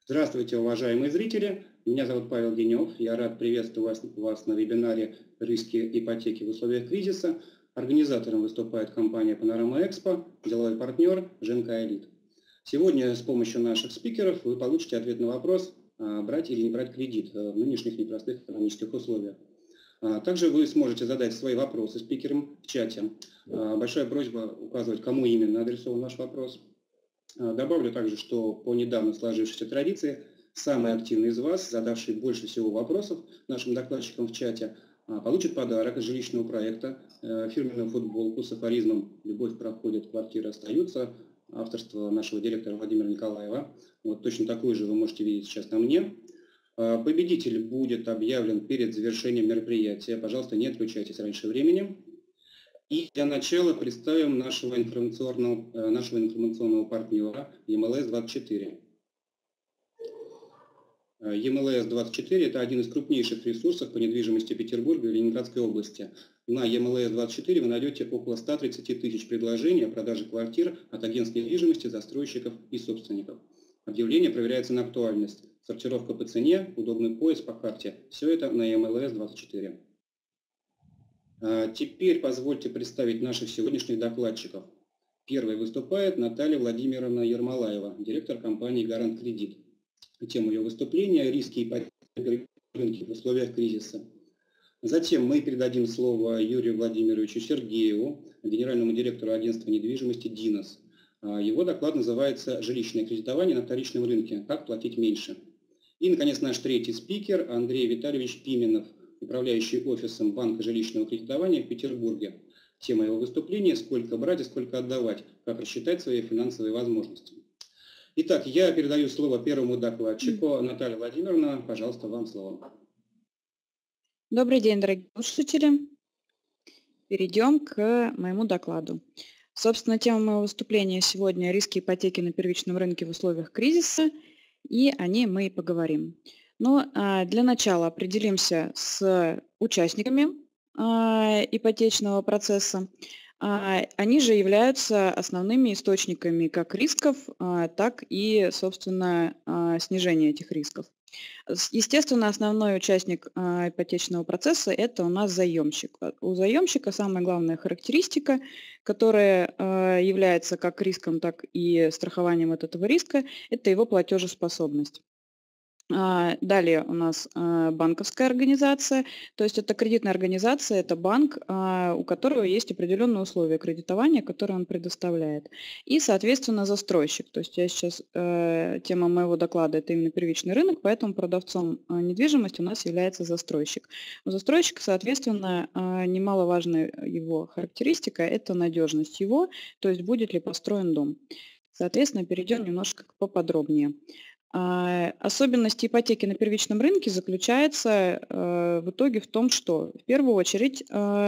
Здравствуйте, уважаемые зрители! Меня зовут Павел Денев. Я рад приветствовать вас на вебинаре «Риски ипотеки в условиях кризиса». Организатором выступает компания «Панорама Экспо», деловой партнер ЖНК «Элит». Сегодня с помощью наших спикеров вы получите ответ на вопрос, брать или не брать кредит в нынешних непростых экономических условиях. Также вы сможете задать свои вопросы спикерам в чате. Большая просьба указывать, кому именно адресован ваш вопрос. Добавлю также, что по недавно сложившейся традиции, самый активный из вас, задавший больше всего вопросов нашим докладчикам в чате, получит подарок из жилищного проекта, фирменную футболку с афоризмом «Любовь проходит, квартиры остаются», авторство нашего директора Владимира Николаева. Вот точно такую же вы можете видеть сейчас на мне. Победитель будет объявлен перед завершением мероприятия. Пожалуйста, не отключайтесь раньше времени. И для начала представим нашего информационного партнера ЕМЛС-24. ЕМЛС-24 – это один из крупнейших ресурсов по недвижимости Петербурга и Ленинградской области. На ЕМЛС-24 вы найдете около 130 тысяч предложений о продаже квартир от агентств недвижимости, застройщиков и собственников. Объявление проверяется на актуальность. Сортировка по цене, удобный поиск по карте. Все это на ЕМЛС-24. Теперь позвольте представить наших сегодняшних докладчиков. Первой выступает Наталья Владимировна Ермолаева, директор компании «Гарант Кредит». Тема ее выступления – риски ипотеки в условиях кризиса. Затем мы передадим слово Юрию Владимировичу Сергееву, генеральному директору агентства недвижимости «Динос». Его доклад называется «Жилищное кредитование на вторичном рынке. Как платить меньше?». И, наконец, наш третий спикер Андрей Витальевич Пименов, управляющий офисом банка жилищного кредитования в Петербурге. Тема его выступления – «Сколько брать и сколько отдавать. Как рассчитать свои финансовые возможности». Итак, я передаю слово первому докладчику. Наталья Владимировна, пожалуйста, вам слово. Добрый день, дорогие слушатели. Перейдем к моему докладу. Собственно, тема моего выступления сегодня – риски ипотеки на первичном рынке в условиях кризиса, и о ней мы и поговорим. Но для начала определимся с участниками ипотечного процесса. Они же являются основными источниками как рисков, так и, собственно, снижения этих рисков. Естественно, основной участник ипотечного процесса – это у нас заемщик. У заемщика самая главная характеристика, которая является как риском, так и страхованием от этого риска – это его платежеспособность. Далее у нас банковская организация, то есть это кредитная организация, это банк, у которого есть определенные условия кредитования, которые он предоставляет. И, соответственно, застройщик. То есть я сейчас, тема моего доклада – это именно первичный рынок, поэтому продавцом недвижимости у нас является застройщик. У застройщика, соответственно, немаловажная его характеристика – это надежность его, то есть будет ли построен дом. Соответственно, перейдем немножко поподробнее. Особенность ипотеки на первичном рынке заключается в итоге в том, что в первую очередь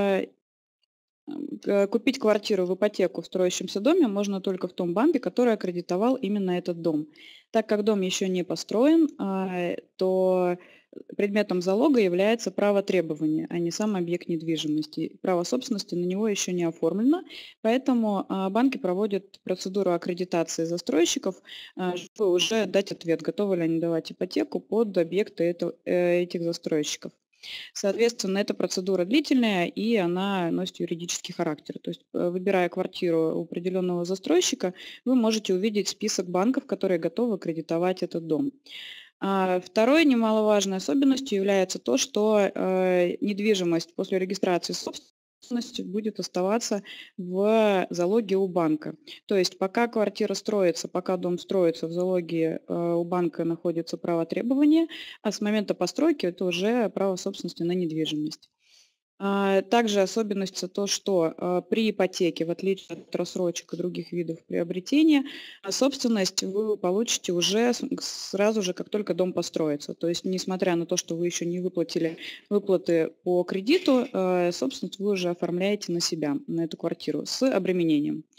купить квартиру в ипотеку в строящемся доме можно только в том банке, который аккредитовал именно этот дом. Так как дом еще не построен, то предметом залога является право требования, а не сам объект недвижимости. Право собственности на него еще не оформлено, поэтому банки проводят процедуру аккредитации застройщиков, чтобы уже дать ответ, готовы ли они давать ипотеку под объекты этих застройщиков. Соответственно, эта процедура длительная, и она носит юридический характер. То есть, выбирая квартиру у определенного застройщика, вы можете увидеть список банков, которые готовы кредитовать этот дом. Второй немаловажной особенностью является то, что недвижимость после регистрации собственности будет оставаться в залоге у банка. То есть пока квартира строится, пока дом строится, в залоге у банка находится право требования, а с момента постройки это уже право собственности на недвижимость. Также особенность то, что при ипотеке, в отличие от рассрочек и других видов приобретения, собственность вы получите уже сразу же, как только дом построится. То есть, несмотря на то, что вы еще не выплатили выплаты по кредиту, собственность вы уже оформляете на себя, на эту квартиру с обременением.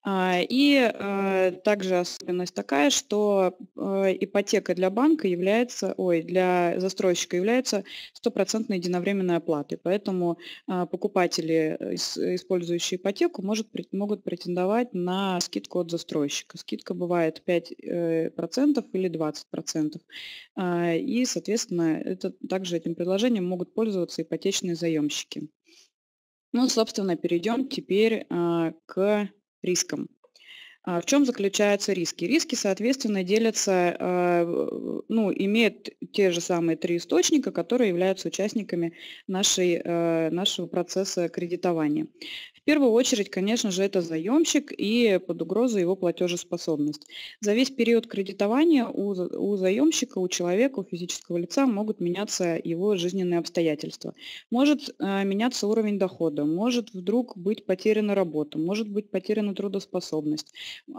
Также особенность такая, что ипотека для банка является, для застройщика является стопроцентной единовременной оплатой. Поэтому покупатели, использующие ипотеку, могут претендовать на скидку от застройщика. Скидка бывает 5% или 20%. И, соответственно, также этим предложением могут пользоваться ипотечные заемщики. Ну, собственно, перейдем теперь к рискам. В чем заключаются риски? Риски, соответственно, делятся, имеют те же самые 3 источника, которые являются участниками нашего процесса кредитования. В первую очередь, конечно же, это заемщик и под угрозу его платежеспособность. За весь период кредитования у заемщика, у человека, у физического лица могут меняться его жизненные обстоятельства. Может меняться уровень дохода, может вдруг быть потеряна работа, может быть потеряна трудоспособность.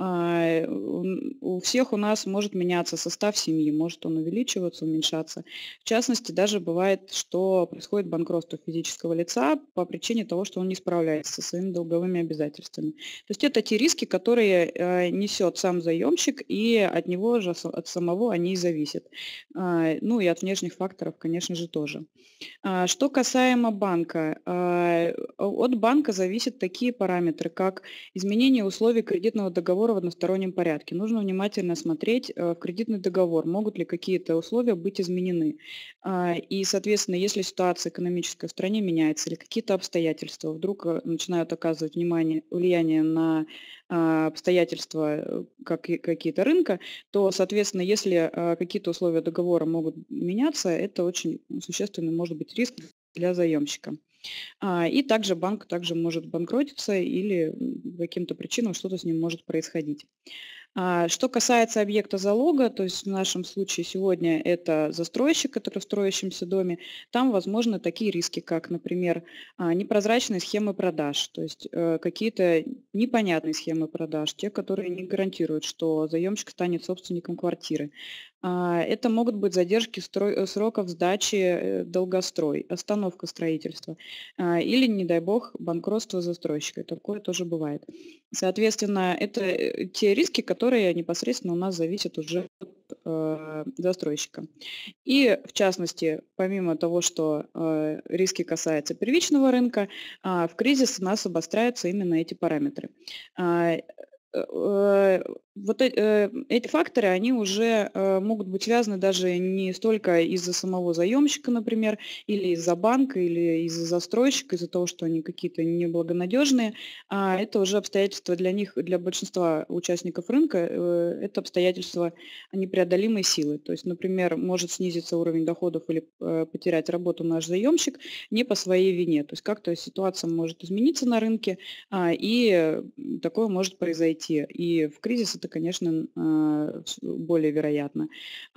У всех у нас может меняться состав семьи, может он увеличиваться, уменьшаться. В частности, даже бывает, что происходит банкротство физического лица по причине того, что он не справляется со своими долговыми обязательствами. То есть это те риски, которые несет сам заемщик, и от него же, от самого они и зависят. Ну и от внешних факторов, конечно же, тоже. Что касаемо банка, от банка зависят такие параметры, как изменение условий кредитного договора в одностороннем порядке. Нужно внимательно смотреть в кредитный договор, могут ли какие-то условия быть изменены. И, соответственно, если ситуация экономическая в стране меняется или какие-то обстоятельства вдруг начинают оказывать влияние на обстоятельства какие-то рынка, то, соответственно, если какие-то условия договора могут меняться, это очень существенный может быть риск для заемщика. И также банк может банкротиться или по каким-то причинам что-то с ним может происходить. Что касается объекта залога, то есть в нашем случае сегодня это застройщик, который в строящемся доме, там возможны такие риски, как, например, непрозрачные схемы продаж, то есть какие-то непонятные схемы продаж, те, которые не гарантируют, что заемщик станет собственником квартиры. Это могут быть задержки сроков сдачи долгострой, остановка строительства или, не дай бог, банкротство застройщика. Такое тоже бывает. Соответственно, это те риски, которые непосредственно у нас зависят уже от застройщика. И, в частности, помимо того, что риски касаются первичного рынка, в кризис у нас обостряются именно эти параметры. Эти факторы, они уже могут быть связаны даже не столько из-за самого заемщика, например, или из-за банка, или из-за застройщика, из-за того, что они какие-то неблагонадежные, а это уже обстоятельства для них, для большинства участников рынка, это обстоятельства непреодолимой силы. То есть, например, может снизиться уровень доходов или потерять работу наш заемщик не по своей вине. То есть как-то ситуация может измениться на рынке, и такое может произойти. И в кризис это, конечно, более вероятно.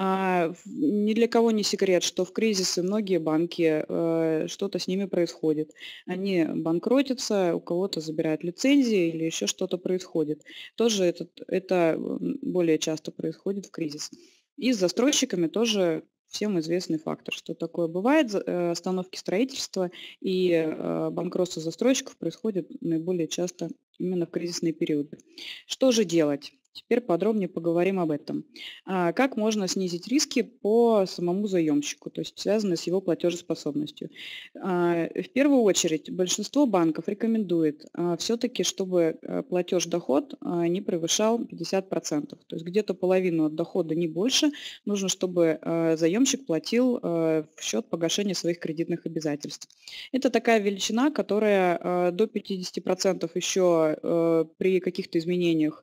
Ни для кого не секрет, что в кризисы многие банки, что-то с ними происходит. Они банкротятся, у кого-то забирают лицензии или еще что-то происходит. Тоже это более часто происходит в кризис. И с застройщиками тоже всем известный фактор, что такое бывает. Остановки строительства и банкротство застройщиков происходит наиболее часто именно в кризисные периоды. Что же делать? Теперь подробнее поговорим об этом. Как можно снизить риски по самому заемщику, то есть связанные с его платежеспособностью? В первую очередь большинство банков рекомендует все-таки, чтобы платеж-доход не превышал 50%. То есть где-то половину от дохода, не больше, нужно, чтобы заемщик платил в счет погашения своих кредитных обязательств. Это такая величина, которая до 50% еще при каких-то изменениях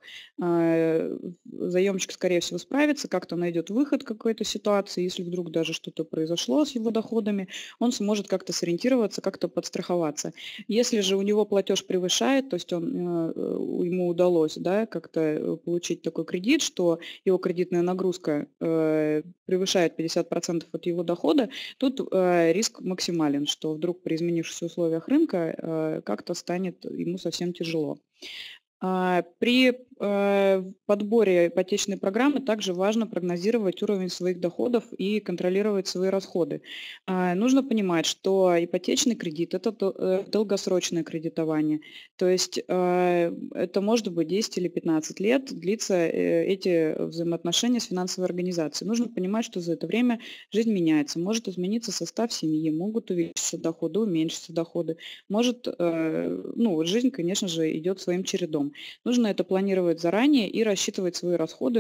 заемщик, скорее всего, справится, как-то найдет выход какой-то ситуации, если вдруг даже что-то произошло с его доходами, он сможет как-то сориентироваться, как-то подстраховаться. Если же у него платеж превышает, то есть ему удалось, да, как-то получить такой кредит, что его кредитная нагрузка превышает 50% от его дохода, тут риск максимален, что вдруг при изменившихся условиях рынка как-то станет ему совсем тяжело. При в подборе ипотечной программы также важно прогнозировать уровень своих доходов и контролировать свои расходы. Нужно понимать, что ипотечный кредит – это долгосрочное кредитование. То есть это может быть 10 или 15 лет длится эти взаимоотношения с финансовой организацией. Нужно понимать, что за это время жизнь меняется, может измениться состав семьи, могут увеличиться доходы, уменьшиться доходы. Может, жизнь, конечно же, идет своим чередом. Нужно это планировать заранее и рассчитывать свои расходы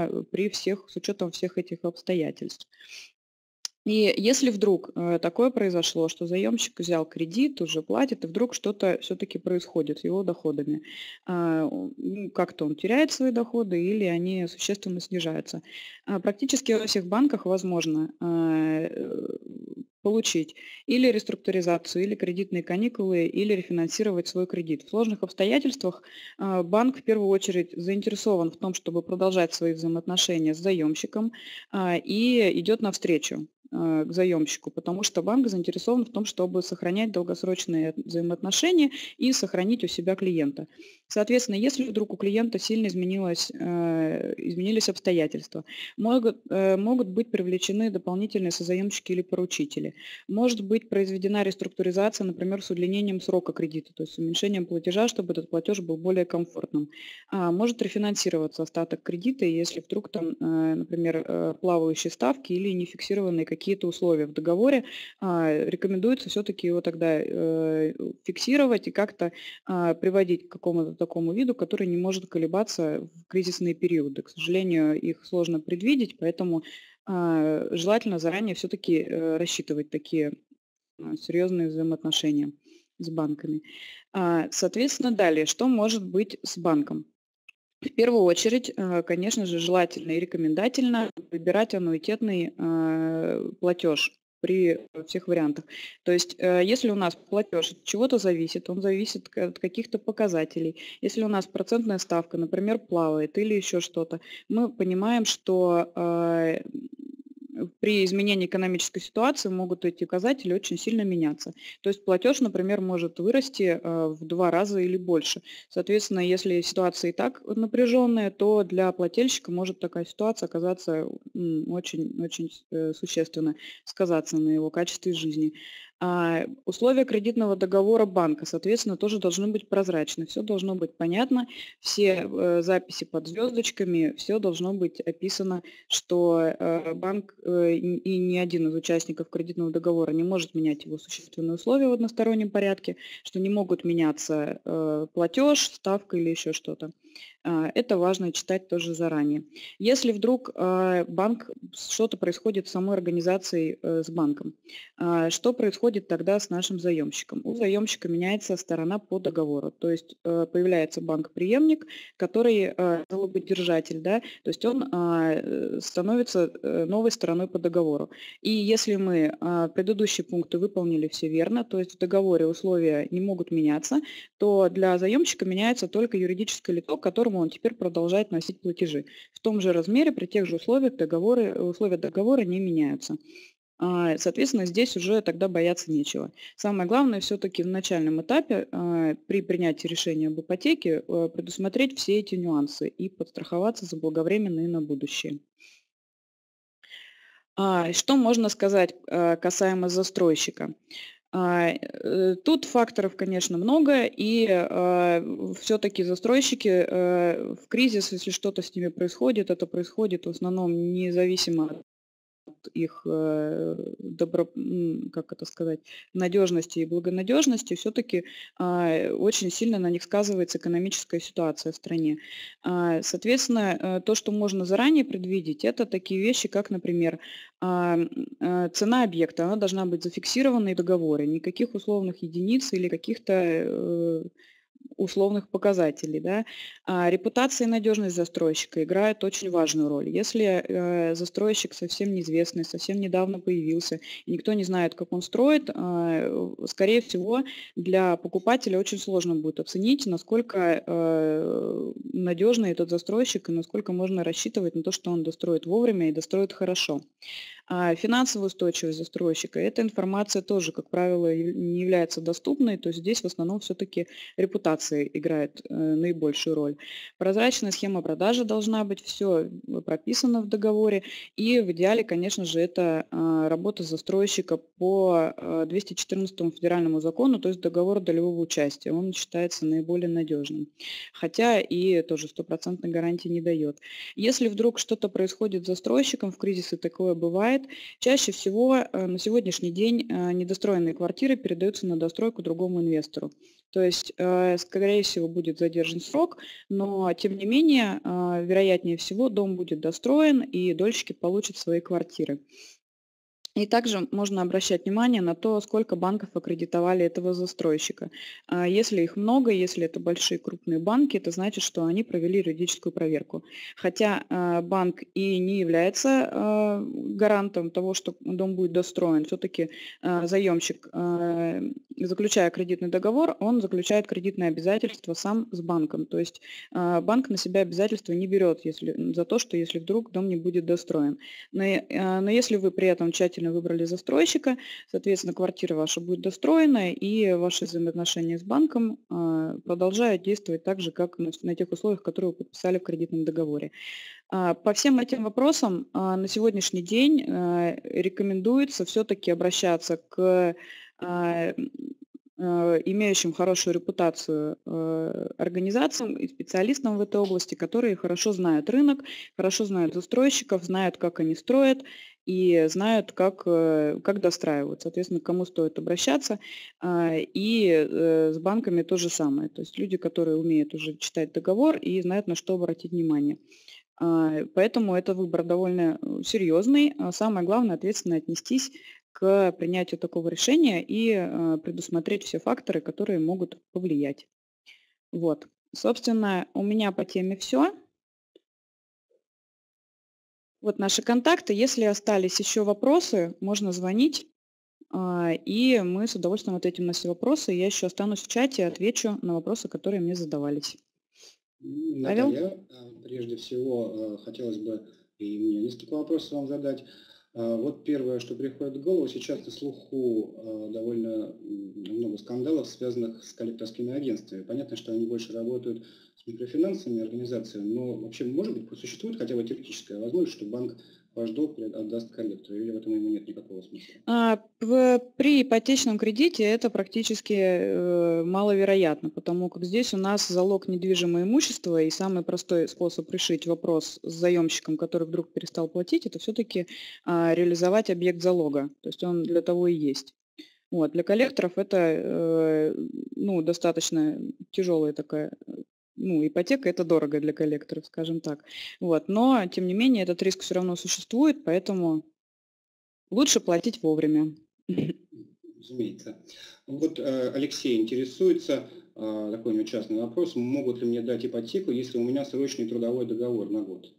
с учетом всех этих обстоятельств. И если вдруг такое произошло, что заемщик взял кредит, уже платит, и вдруг что-то все-таки происходит с его доходами, как-то он теряет свои доходы или они существенно снижаются. Практически во всех банках возможно получить или реструктуризацию, или кредитные каникулы, или рефинансировать свой кредит. В сложных обстоятельствах банк в первую очередь заинтересован в том, чтобы продолжать свои взаимоотношения с заемщиком и идет навстречу к заемщику, потому что банк заинтересован в том, чтобы сохранять долгосрочные взаимоотношения и сохранить у себя клиента. Соответственно, если вдруг у клиента сильно изменились обстоятельства, могут быть привлечены дополнительные созаемщики или поручители. Может быть произведена реструктуризация, например, с удлинением срока кредита, то есть с уменьшением платежа, чтобы этот платеж был более комфортным. Может рефинансироваться остаток кредита, если вдруг там, например, плавающие ставки или нефиксированные какие-то условия в договоре, рекомендуется все-таки его тогда фиксировать и как-то приводить к какому-то такому виду, который не может колебаться в кризисные периоды. К сожалению, их сложно предвидеть, поэтому желательно заранее все-таки рассчитывать такие серьезные взаимоотношения с банками. Соответственно, далее, что может быть с банком? В первую очередь, конечно же, желательно и рекомендательно выбирать аннуитетный платеж при всех вариантах. То есть, если у нас платеж от чего-то зависит, он зависит от каких-то показателей. Если у нас процентная ставка, например, плавает или еще что-то, мы понимаем, что при изменении экономической ситуации могут эти показатели очень сильно меняться. То есть платеж, например, может вырасти в 2 раза или больше. Соответственно, если ситуация и так напряженная, то для плательщика может такая ситуация оказаться очень существенно сказаться на его качестве жизни. Условия кредитного договора банка, соответственно, тоже должны быть прозрачны. Все должно быть понятно, все записи под звездочками, все должно быть описано, что банк и ни один из участников кредитного договора не может менять его существенные условия в одностороннем порядке, что не могут меняться платеж, ставка или еще что-то. Это важно читать тоже заранее. Если вдруг что-то происходит с самой организацией с банком, что происходит тогда с нашим заемщиком? У заемщика меняется сторона по договору, то есть появляется банк-преемник, который залогодержатель, да, то есть он становится новой стороной по договору. И если мы предыдущие пункты выполнили все верно, то есть в договоре условия не могут меняться, то для заемщика меняется только юридическое лицо, которому он теперь продолжает вносить платежи. В том же размере, при тех же условиях условия договора не меняются. Соответственно, здесь уже тогда бояться нечего. Самое главное все-таки в начальном этапе при принятии решения об ипотеке предусмотреть все эти нюансы и подстраховаться заблаговременно и на будущее. Что можно сказать касаемо застройщика? Тут факторов, конечно, много, и все-таки застройщики в кризис, если что-то с ними происходит, это происходит в основном независимо от их надежности и благонадежности, все-таки очень сильно на них сказывается экономическая ситуация в стране. Соответственно, то, что можно заранее предвидеть, это такие вещи, как, например, цена объекта, она должна быть зафиксирована в договоре, никаких условных единиц или каких-то условных показателей. Да? Репутация и надежность застройщика играют очень важную роль. Если застройщик совсем неизвестный, совсем недавно появился, и никто не знает, как он строит, скорее всего, для покупателя очень сложно будет оценить, насколько надежный этот застройщик и насколько можно рассчитывать на то, что он достроит вовремя и достроит хорошо. А финансовая устойчивость застройщика, эта информация тоже, как правило, не является доступной, то есть здесь в основном все-таки репутация играет наибольшую роль. Прозрачная схема продажи должна быть, все прописано в договоре, и в идеале, конечно же, это работа застройщика по 214 федеральному закону, то есть договору долевого участия. Он считается наиболее надежным, хотя и тоже стопроцентной гарантии не дает. Если вдруг что-то происходит с застройщиком, в кризисы такое бывает, чаще всего на сегодняшний день недостроенные квартиры передаются на достройку другому инвестору. То есть, скорее всего, будет задержан срок, но, тем не менее, вероятнее всего, дом будет достроен и дольщики получат свои квартиры. И также можно обращать внимание на то, сколько банков аккредитовали этого застройщика. Если их много, если это большие крупные банки, это значит, что они провели юридическую проверку. Хотя банк и не является гарантом того, что дом будет достроен, все-таки заемщик, заключая кредитный договор, он заключает кредитное обязательство сам с банком. То есть банк на себя обязательства не берет за то, что если вдруг дом не будет достроен. Но если вы при этом тщательно выбрали застройщика, соответственно, квартира ваша будет достроена, и ваши взаимоотношения с банком продолжают действовать так же, как на тех условиях, которые вы подписали в кредитном договоре. По всем этим вопросам на сегодняшний день рекомендуется все-таки обращаться к имеющим хорошую репутацию организациям и специалистам в этой области, которые хорошо знают рынок, хорошо знают застройщиков, знают, как они строят и знают, как достраивают. Соответственно, к кому стоит обращаться. И с банками то же самое. То есть люди, которые умеют уже читать договор и знают, на что обратить внимание. Поэтому это выбор довольно серьезный. Самое главное, ответственно отнестись к принятию такого решения и предусмотреть все факторы, которые могут повлиять. Вот. Собственно, у меня по теме все. Вот наши контакты. Если остались еще вопросы, можно звонить, и мы с удовольствием ответим на все вопросы. Я еще останусь в чате и отвечу на вопросы, которые мне задавались. Павел? Наталья, прежде всего хотелось бы и мне несколько вопросов вам задать. Вот первое, что приходит в голову, сейчас на слуху довольно много скандалов, связанных с коллекторскими агентствами. Понятно, что они больше работают с микрофинансовыми организациями, но вообще, может быть, существует хотя бы теоретическая возможность, что банк ваш долг отдаст коллектору, или в этом ему нет никакого смысла? При ипотечном кредите это практически маловероятно, потому как здесь у нас залог недвижимое имущество, и самый простой способ решить вопрос с заемщиком, который вдруг перестал платить, это все-таки реализовать объект залога. То есть он для того и есть. Вот. Для коллекторов это достаточно тяжелая такая ипотека – это дорого для коллекторов, скажем так. Вот. Но, тем не менее, этот риск все равно существует, поэтому лучше платить вовремя. Разумеется. Вот Алексей интересуется, такой у него частный вопрос, могут ли мне дать ипотеку, если у меня срочный трудовой договор на год?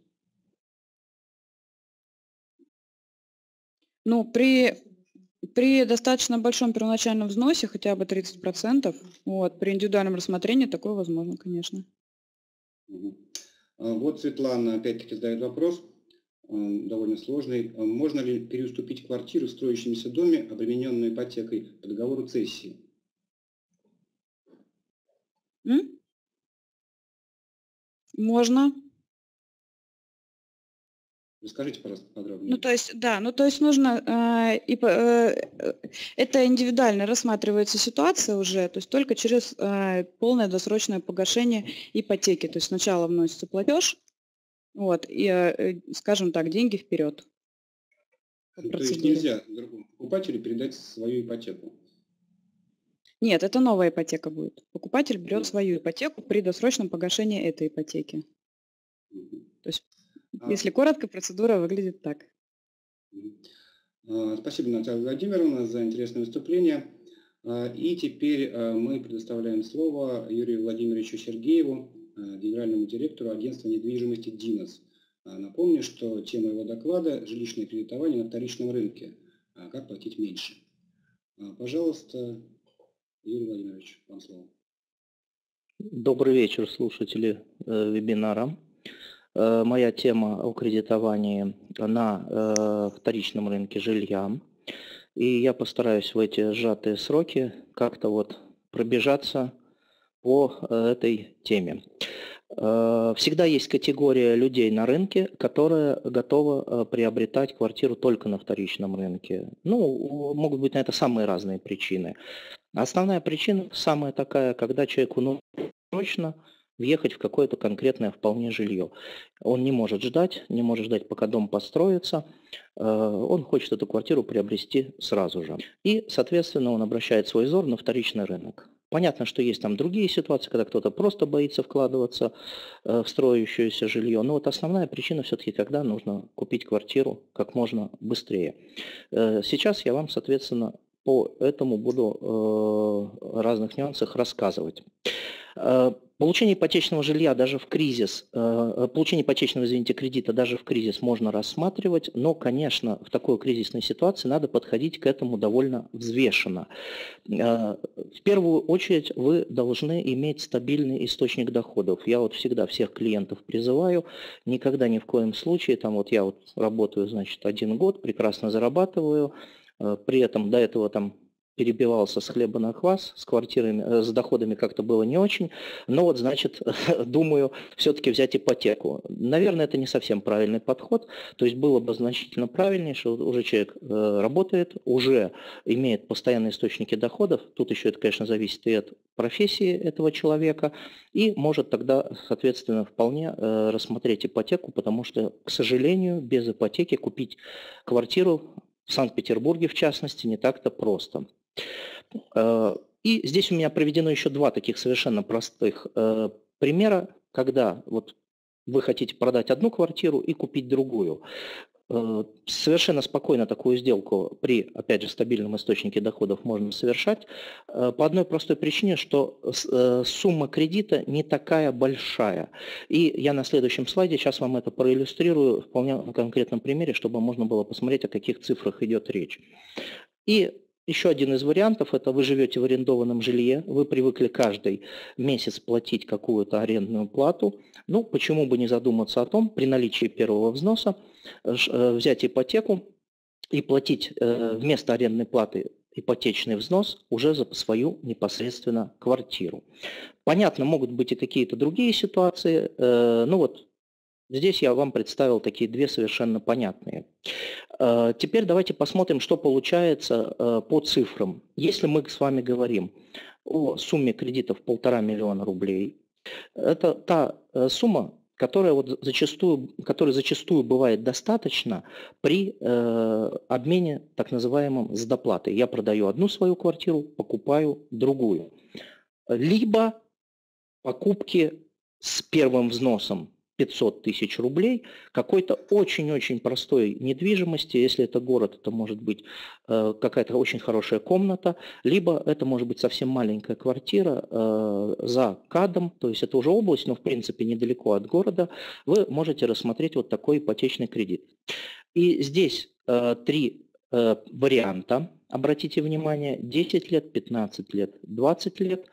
При достаточно большом первоначальном взносе, хотя бы 30%, при индивидуальном рассмотрении такое возможно, конечно. Вот Светлана опять-таки задает вопрос, довольно сложный. Можно ли переуступить квартиру в строящемся доме, обремененную ипотекой, по договору цессии? Можно. Расскажите, пожалуйста, подробнее. То есть нужно, это индивидуально рассматривается ситуация уже, то есть только через полное досрочное погашение ипотеки. То есть сначала вносится платеж, и, скажем так, деньги вперед. То есть нельзя другому покупателю передать свою ипотеку? Нет, это новая ипотека будет. Покупатель берет свою ипотеку при досрочном погашении этой ипотеки. То есть, если коротко, процедура выглядит так. Спасибо, Наталья Владимировна, за интересное выступление. И теперь мы предоставляем слово Юрию Владимировичу Сергееву, генеральному директору агентства недвижимости «Динос». Напомню, что тема его доклада – жилищное кредитование на вторичном рынке. Как платить меньше. Пожалуйста, Юрий Владимирович, вам слово. Добрый вечер, слушатели вебинара. моя тема о кредитовании на вторичном рынке жилья. И я постараюсь в эти сжатые сроки как-то вот пробежаться по этой теме. Всегда есть категория людей на рынке, которая готова приобретать квартиру только на вторичном рынке. Ну, могут быть на это самые разные причины. Основная причина самая такая, когда человеку нужно срочно въехать в какое-то конкретное вполне жилье. Он не может ждать, пока дом построится. Он хочет эту квартиру приобрести сразу же. И, соответственно, он обращает свой взор на вторичный рынок. Понятно, что есть там другие ситуации, когда кто-то просто боится вкладываться в строящееся жилье. Но вот основная причина все-таки, когда нужно купить квартиру как можно быстрее. Сейчас я вам, соответственно, по этому буду разных нюансах рассказывать. Получение ипотечного жилья даже в кризис, получение ипотечного, извините, кредита даже в кризис можно рассматривать, но, конечно, в такой кризисной ситуации надо подходить к этому довольно взвешенно. В первую очередь вы должны иметь стабильный источник доходов. Я вот всегда всех клиентов призываю, никогда ни в коем случае, там вот я вот работаю, значит, 1 год, прекрасно зарабатываю, при этом до этого там перебивался с хлеба на квас, с квартирами, с доходами как-то было не очень, но вот, значит, думаю, все-таки взять ипотеку. Наверное, это не совсем правильный подход, то есть было бы значительно правильнее, что уже человек работает, уже имеет постоянные источники доходов, тут еще это, конечно, зависит и от профессии этого человека, и может тогда, соответственно, вполне рассмотреть ипотеку, потому что, к сожалению, без ипотеки купить квартиру в Санкт-Петербурге, в частности, не так-то просто. И здесь у меня проведено еще 2 таких совершенно простых примера, когда вот вы хотите продать одну квартиру и купить другую. Совершенно спокойно такую сделку при, опять же, стабильном источнике доходов можно совершать по одной простой причине, что сумма кредита не такая большая. И я на следующем слайде сейчас вам это проиллюстрирую вполне на конкретном примере, чтобы можно было посмотреть, о каких цифрах идет речь. И еще один из вариантов – это вы живете в арендованном жилье, вы привыкли каждый месяц платить какую-то арендную плату. Ну, почему бы не задуматься о том, при наличии первого взноса, взять ипотеку и платить вместо арендной платы ипотечный взнос уже за свою непосредственно квартиру. Понятно, могут быть и какие-то другие ситуации, ну вот здесь я вам представил такие 2 совершенно понятные. Теперь давайте посмотрим, что получается по цифрам. Если мы с вами говорим о сумме кредитов 1,5 миллиона рублей, это та сумма, которая зачастую бывает достаточно при обмене так называемым с доплатой. Я продаю одну свою квартиру, покупаю другую. Либо покупки с первым взносом 500 тысяч рублей какой-то очень-очень простой недвижимости. Если это город, это может быть какая-то очень хорошая комната, либо это может быть совсем маленькая квартира за КАДом, то есть это уже область, но в принципе недалеко от города. Вы можете рассмотреть вот такой ипотечный кредит. И здесь 3 варианта, обратите внимание, 10 лет, 15 лет, 20 лет.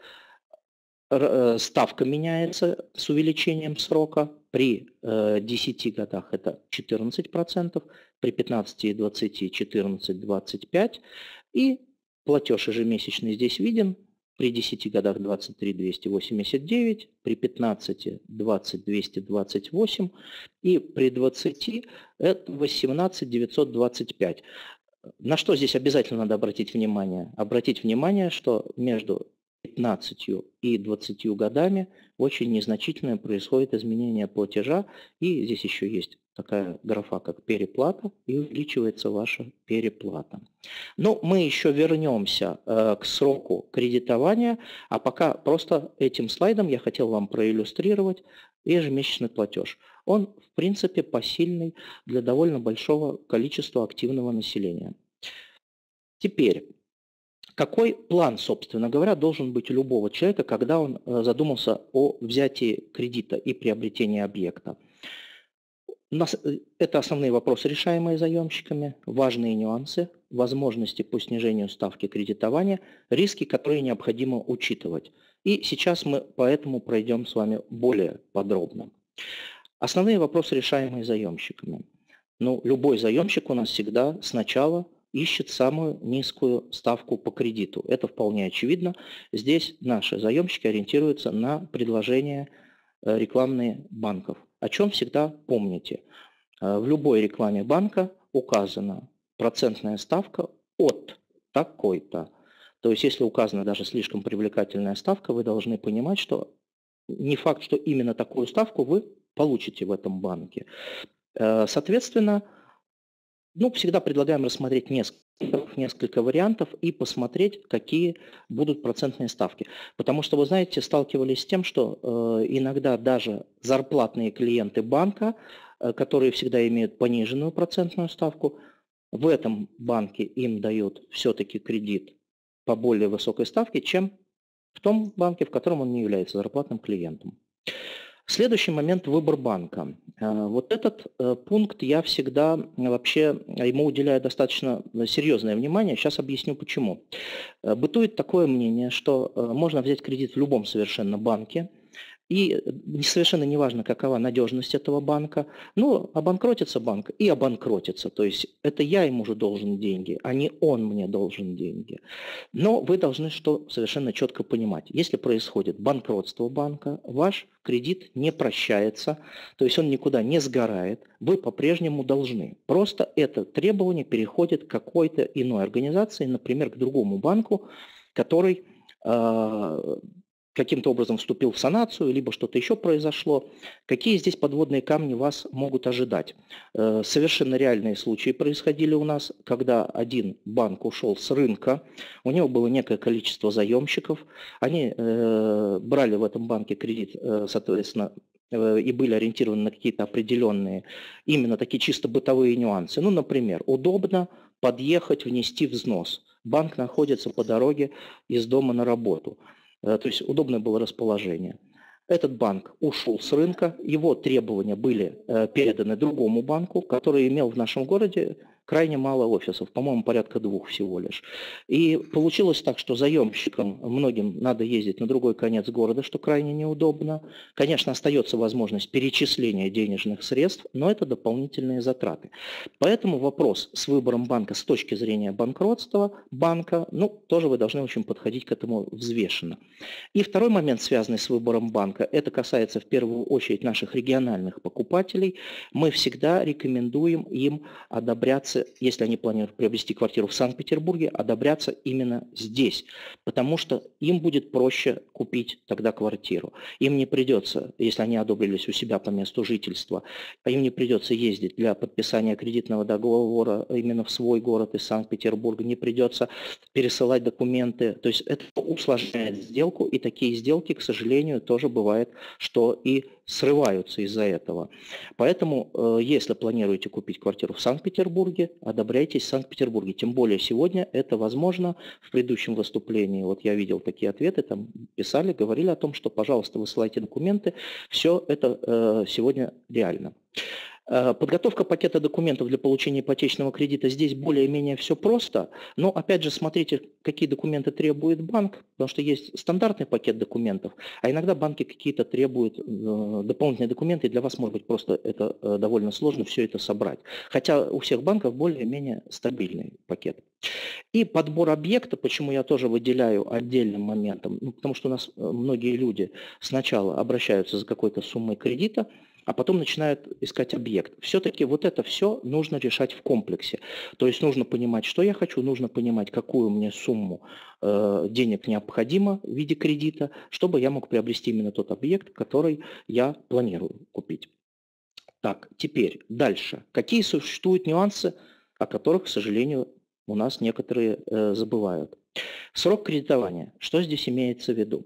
Ставка меняется с увеличением срока. При 10 годах это 14%, при 15 и 20 14-25%. И платеж ежемесячный здесь виден. При 10 годах 23 289, при 15 20 228 и при 20 это 18 925. На что здесь обязательно надо обратить внимание? Обратить внимание, что между 15 и 20 годами очень незначительное происходит изменение платежа, и здесь еще есть такая графа, как переплата, и увеличивается ваша переплата. Но мы еще вернемся к сроку кредитования, а пока просто этим слайдом я хотел вам проиллюстрировать ежемесячный платеж. Он, в принципе, посильный для довольно большого количества активного населения. Теперь, какой план, собственно говоря, должен быть у любого человека, когда он задумался о взятии кредита и приобретении объекта? Это основные вопросы, решаемые заемщиками, важные нюансы, возможности по снижению ставки кредитования, риски, которые необходимо учитывать. И сейчас мы поэтому пройдем с вами более подробно. Основные вопросы, решаемые заемщиками. Ну, любой заемщик у нас всегда сначала ищет самую низкую ставку по кредиту. Это вполне очевидно. Здесь наши заемщики ориентируются на предложения рекламные банков. О чем всегда помните. В любой рекламе банка указана процентная ставка от такой-то. То есть, если указана даже слишком привлекательная ставка, вы должны понимать, что не факт, что именно такую ставку вы получите в этом банке. Соответственно, всегда предлагаем рассмотреть несколько вариантов и посмотреть, какие будут процентные ставки. Потому что, вы знаете, сталкивались с тем, что иногда даже зарплатные клиенты банка, которые всегда имеют пониженную процентную ставку, в этом банке им дают все-таки кредит по более высокой ставке, чем в том банке, в котором он не является зарплатным клиентом. Следующий момент – выбор банка. Вот этот пункт я всегда вообще ему уделяю достаточно серьезное внимание. Сейчас объясню почему. Бытует такое мнение, что можно взять кредит в любом совершенно банке, и совершенно не важно, какова надежность этого банка, но обанкротится банк и обанкротится. То есть это я ему уже должен деньги, а не он мне должен деньги. Но вы должны что совершенно четко понимать. Если происходит банкротство банка, ваш кредит не прощается, то есть он никуда не сгорает, вы по-прежнему должны. Просто это требование переходит к какой-то иной организации, например, к другому банку, который каким-то образом вступил в санацию, либо что-то еще произошло. Какие здесь подводные камни вас могут ожидать? Совершенно реальные случаи происходили у нас, когда один банк ушел с рынка, у него было некое количество заемщиков, они брали в этом банке кредит, соответственно, и были ориентированы на какие-то определенные, именно такие чисто бытовые нюансы. Ну, например, удобно подъехать, внести взнос. Банк находится по дороге из дома на работу. То есть удобное было расположение. Этот банк ушел с рынка, его требования были переданы другому банку, который имел в нашем городе крайне мало офисов, по-моему, порядка 2 всего лишь. И получилось так, что заемщикам многим надо ездить на другой конец города, что крайне неудобно. Конечно, остается возможность перечисления денежных средств, но это дополнительные затраты. Поэтому вопрос с выбором банка с точки зрения банкротства банка, тоже вы должны очень подходить к этому взвешенно. И второй момент, связанный с выбором банка, это касается в первую очередь наших региональных покупателей. Мы всегда рекомендуем им одобряться, если они планируют приобрести квартиру в Санкт-Петербурге, одобряться именно здесь, потому что им будет проще купить тогда квартиру. Им не придется, если они одобрились у себя по месту жительства, им не придется ездить для подписания кредитного договора именно в свой город из Санкт-Петербурга, не придется пересылать документы. То есть это усложняет сделку, и такие сделки, к сожалению, тоже бывает, что и срываются из-за этого. Поэтому, если планируете купить квартиру в Санкт-Петербурге, одобряйтесь в Санкт-Петербурге. Тем более сегодня это возможно. В предыдущем выступлении, вот я видел такие ответы, там писали, говорили о том, что, пожалуйста, высылайте документы. Все это сегодня реально. Подготовка пакета документов для получения ипотечного кредита. Здесь более-менее все просто, но опять же смотрите, какие документы требует банк, потому что есть стандартный пакет документов, а иногда банки какие-то требуют дополнительные документы, и для вас может быть просто это довольно сложно все это собрать. Хотя у всех банков более-менее стабильный пакет. И подбор объекта, почему я тоже выделяю отдельным моментом, потому что у нас многие люди сначала обращаются за какой-то суммой кредита, а потом начинают искать объект. Все-таки вот это все нужно решать в комплексе. То есть нужно понимать, что я хочу, нужно понимать, какую мне сумму денег необходимо в виде кредита, чтобы я мог приобрести именно тот объект, который я планирую купить. Так, теперь дальше. Какие существуют нюансы, о которых, к сожалению, у нас некоторые забывают. Срок кредитования. Что здесь имеется в виду?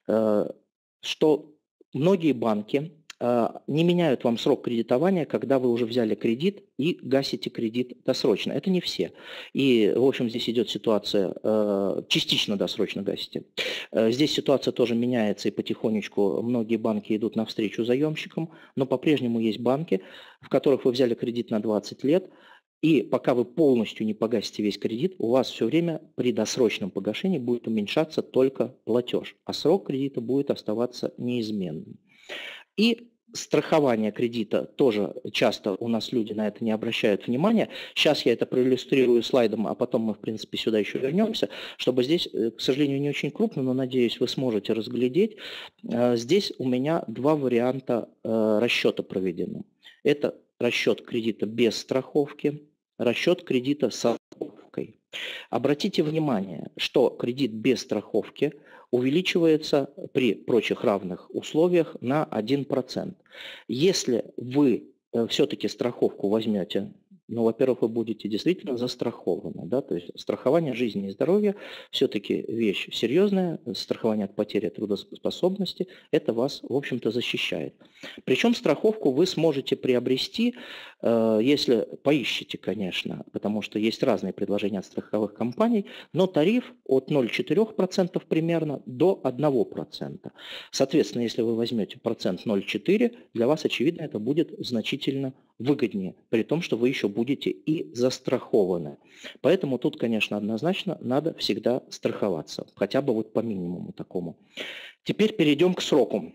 Что многие банки не меняют вам срок кредитования, когда вы уже взяли кредит и гасите кредит досрочно. Это не все. И, в общем, здесь идет ситуация, частично досрочно гасите. Здесь ситуация тоже меняется, и потихонечку многие банки идут навстречу заемщикам, но по-прежнему есть банки, в которых вы взяли кредит на 20 лет, и пока вы полностью не погасите весь кредит, у вас все время при досрочном погашении будет уменьшаться только платеж, а срок кредита будет оставаться неизменным. И Страхование кредита тоже часто у нас люди на это не обращают внимания. Сейчас я это проиллюстрирую слайдом, а потом мы, в принципе, сюда еще вернемся, чтобы здесь, к сожалению, не очень крупно, но, надеюсь, вы сможете разглядеть. Здесь у меня два варианта расчета проведены. Это расчет кредита без страховки, расчет кредита с страховкой. Обратите внимание, что кредит без страховки увеличивается при прочих равных условиях на 1%. Если вы все-таки страховку возьмете, ну, во-первых, вы будете действительно застрахованы, да, то есть страхование жизни и здоровья все-таки вещь серьезная, страхование от потери трудоспособности, это вас, в общем-то, защищает. Причем страховку вы сможете приобрести, если поищете, конечно, потому что есть разные предложения от страховых компаний, но тариф от 0,4% примерно до 1%. Соответственно, если вы возьмете процент 0,4, для вас, очевидно, это будет значительно выгоднее, при том, что вы еще будете и застрахованы. Поэтому тут, конечно, однозначно надо всегда страховаться, хотя бы вот по минимуму такому. Теперь перейдем к сроку.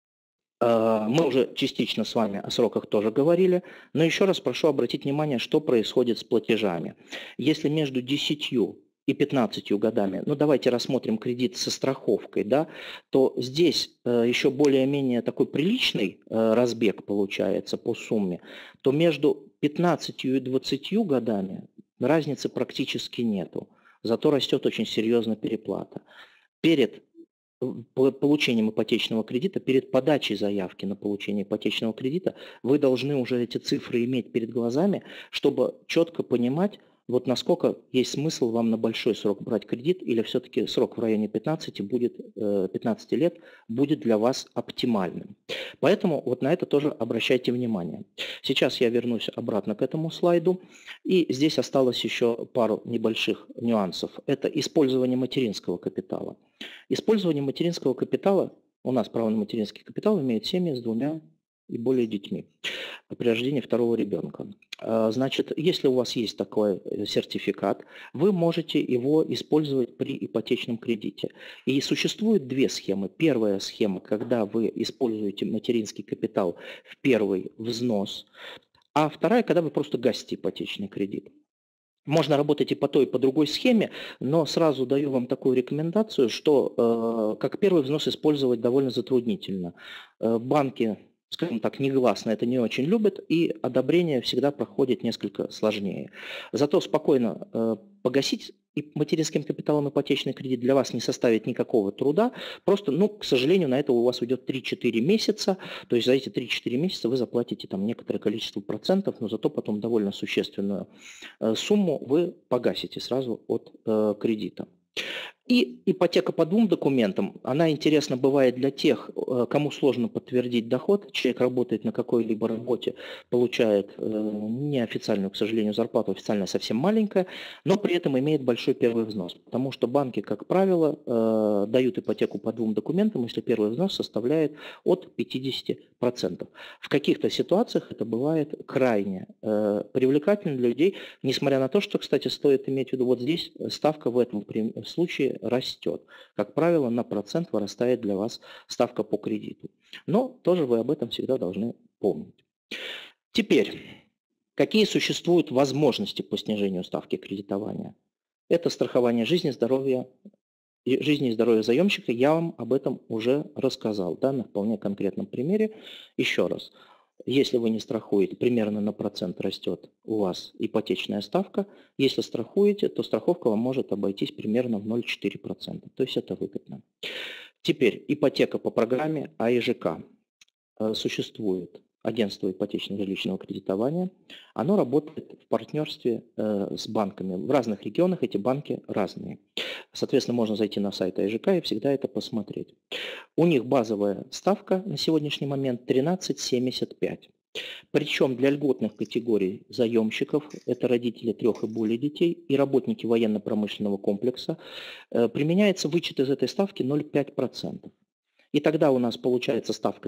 Мы уже частично с вами о сроках тоже говорили, но еще раз прошу обратить внимание, что происходит с платежами. Если между 10 и 15 годами, ну давайте рассмотрим кредит со страховкой, да, то здесь еще более-менее такой приличный разбег получается по сумме, то между 15 и 20 годами разницы практически нету, зато растет очень серьезно переплата. Перед получением ипотечного кредита, перед подачей заявки на получение ипотечного кредита, вы должны уже эти цифры иметь перед глазами, чтобы четко понимать, вот насколько есть смысл вам на большой срок брать кредит, или все-таки срок в районе 15 лет будет для вас оптимальным. Поэтому вот на это тоже обращайте внимание. Сейчас я вернусь обратно к этому слайду, и здесь осталось еще пару небольших нюансов. Это использование материнского капитала. Использование материнского капитала, у нас право на материнский капитал имеют семьи с 2 и более детьми при рождении второго ребенка. Значит, если у вас есть такой сертификат, вы можете его использовать при ипотечном кредите. И существует две схемы. Первая схема, когда вы используете материнский капитал в первый взнос, а вторая, когда вы просто гасите ипотечный кредит. Можно работать и по той, и по другой схеме, но сразу даю вам такую рекомендацию, что как первый взнос использовать довольно затруднительно. Банки, скажем так, негласно это не очень любят, и одобрение всегда проходит несколько сложнее. Зато спокойно погасить и материнским капиталом ипотечный кредит для вас не составит никакого труда, просто, ну, к сожалению, на это у вас уйдет 3-4 месяца, то есть за эти 3-4 месяца вы заплатите там некоторое количество процентов, но зато потом довольно существенную сумму вы погасите сразу от кредита. И ипотека по 2 документам, она интересна бывает для тех, кому сложно подтвердить доход. Человек работает на какой-либо работе, получает неофициальную, к сожалению, зарплату, официальная совсем маленькая, но при этом имеет большой первый взнос. Потому что банки, как правило, дают ипотеку по 2 документам, если первый взнос составляет от 50%. В каких-то ситуациях это бывает крайне привлекательно для людей, несмотря на то, что, кстати, стоит иметь в виду, вот здесь ставка в этом случае растет. Как правило, на процент вырастает для вас ставка по кредиту. Но тоже вы об этом всегда должны помнить. Теперь, какие существуют возможности по снижению ставки кредитования? Это страхование жизни, здоровья и здоровья заемщика. Я вам об этом уже рассказал, да, на вполне конкретном примере. Еще раз. Если вы не страхуете, примерно на процент растет у вас ипотечная ставка. Если страхуете, то страховка вам может обойтись примерно в 0,4%. То есть это выгодно. Теперь ипотека по программе АИЖК. Существует агентство ипотечного жилищного кредитования. Оно работает в партнерстве с банками. В разных регионах эти банки разные. Соответственно, можно зайти на сайт АИЖК и всегда это посмотреть. У них базовая ставка на сегодняшний момент 13,75. Причем для льготных категорий заемщиков, это родители 3 и более детей и работники военно-промышленного комплекса, применяется вычет из этой ставки 0,5%. И тогда у нас получается ставка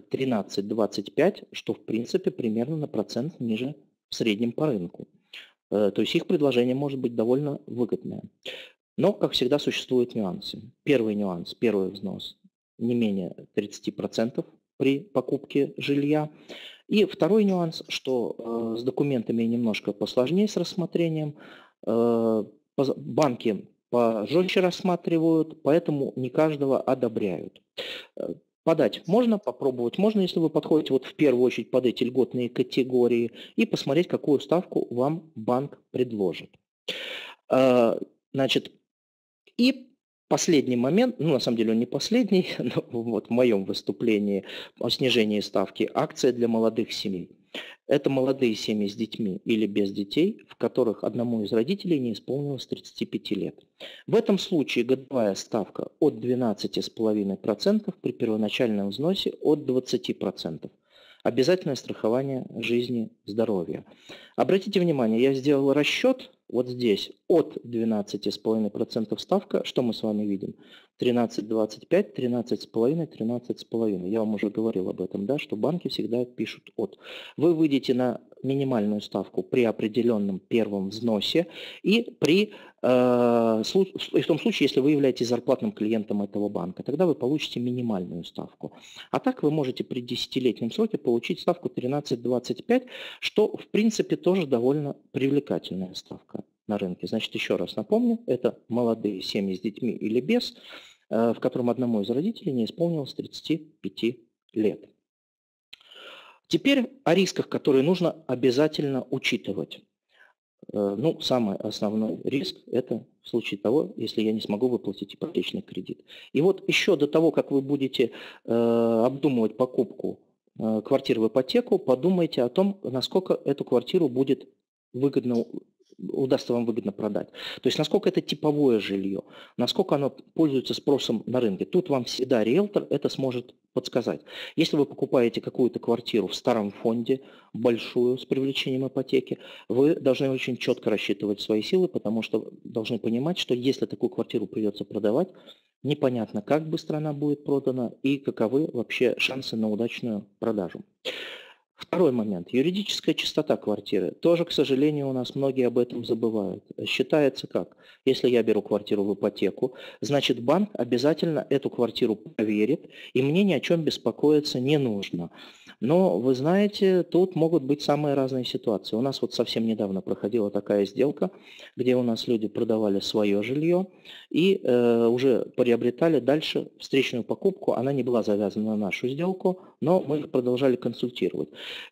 13,25, что в принципе примерно на процент ниже в среднем по рынку. То есть их предложение может быть довольно выгодное. Но, как всегда, существуют нюансы. Первый нюанс, первый взнос не менее 30%. при покупке жилья. И второй нюанс, что с документами немножко посложнее с рассмотрением. Банки пожестче рассматривают, поэтому не каждого одобряют. Подать можно, попробовать можно, если вы подходите вот в первую очередь под эти льготные категории, и посмотреть, какую ставку вам банк предложит. Значит, и последний момент, ну на самом деле он не последний, но вот в моем выступлении о снижении ставки, акция для молодых семей. Это молодые семьи с детьми или без детей, в которых одному из родителей не исполнилось 35 лет. В этом случае годовая ставка от 12,5% при первоначальном взносе от 20%. Обязательное страхование жизни, здоровья. Обратите внимание, я сделал расчет вот здесь от 12,5% ставка. Что мы с вами видим? 13,25, 13,5, 13,5. Я вам уже говорил об этом, да, что банки всегда пишут от. Вы выйдете на минимальную ставку при определенном первом взносе и в том случае, если вы являетесь зарплатным клиентом этого банка, тогда вы получите минимальную ставку. А так вы можете при 10-летнем сроке получить ставку 13,25, что в принципе тоже довольно привлекательная ставка на рынке. Значит, еще раз напомню, это молодые семьи с детьми или без, в котором одному из родителей не исполнилось 35 лет. Теперь о рисках, которые нужно обязательно учитывать. Ну, самый основной риск – это в случае того, если я не смогу выплатить ипотечный кредит. И вот еще до того, как вы будете обдумывать покупку квартиры в ипотеку, подумайте о том, насколько эту квартиру будет выгодно, удастся вам выгодно продать. То есть насколько это типовое жилье, насколько оно пользуется спросом на рынке. Тут вам всегда риэлтор это сможет подсказать. Если вы покупаете какую-то квартиру в старом фонде, большую, с привлечением ипотеки, вы должны очень четко рассчитывать свои силы, потому что должны понимать, что если такую квартиру придется продавать, непонятно, как быстро она будет продана и каковы вообще шансы на удачную продажу. Второй момент. Юридическая чистота квартиры. Тоже, к сожалению, у нас многие об этом забывают. Считается как? Если я беру квартиру в ипотеку, значит банк обязательно эту квартиру проверит, и мне ни о чем беспокоиться не нужно. Но, вы знаете, тут могут быть самые разные ситуации. У нас вот совсем недавно проходила такая сделка, где у нас люди продавали свое жилье и уже приобретали дальше встречную покупку. Она не была завязана на нашу сделку, но мы их продолжали консультировать.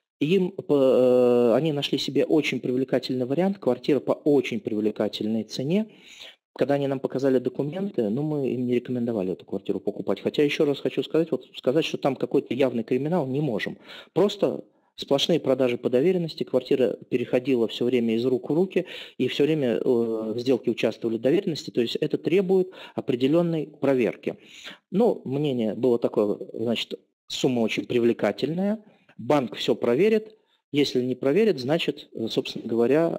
Они нашли себе очень привлекательный вариант, квартира по очень привлекательной цене. Когда они нам показали документы, мы им не рекомендовали эту квартиру покупать. Хотя еще раз хочу сказать, что там какой-то явный криминал не можем. Просто сплошные продажи по доверенности, квартира переходила все время из рук в руки, и все время в сделке участвовали доверенности, то есть это требует определенной проверки. Но мнение было такое, значит, сумма очень привлекательная, банк все проверит. Если не проверит, значит, собственно говоря,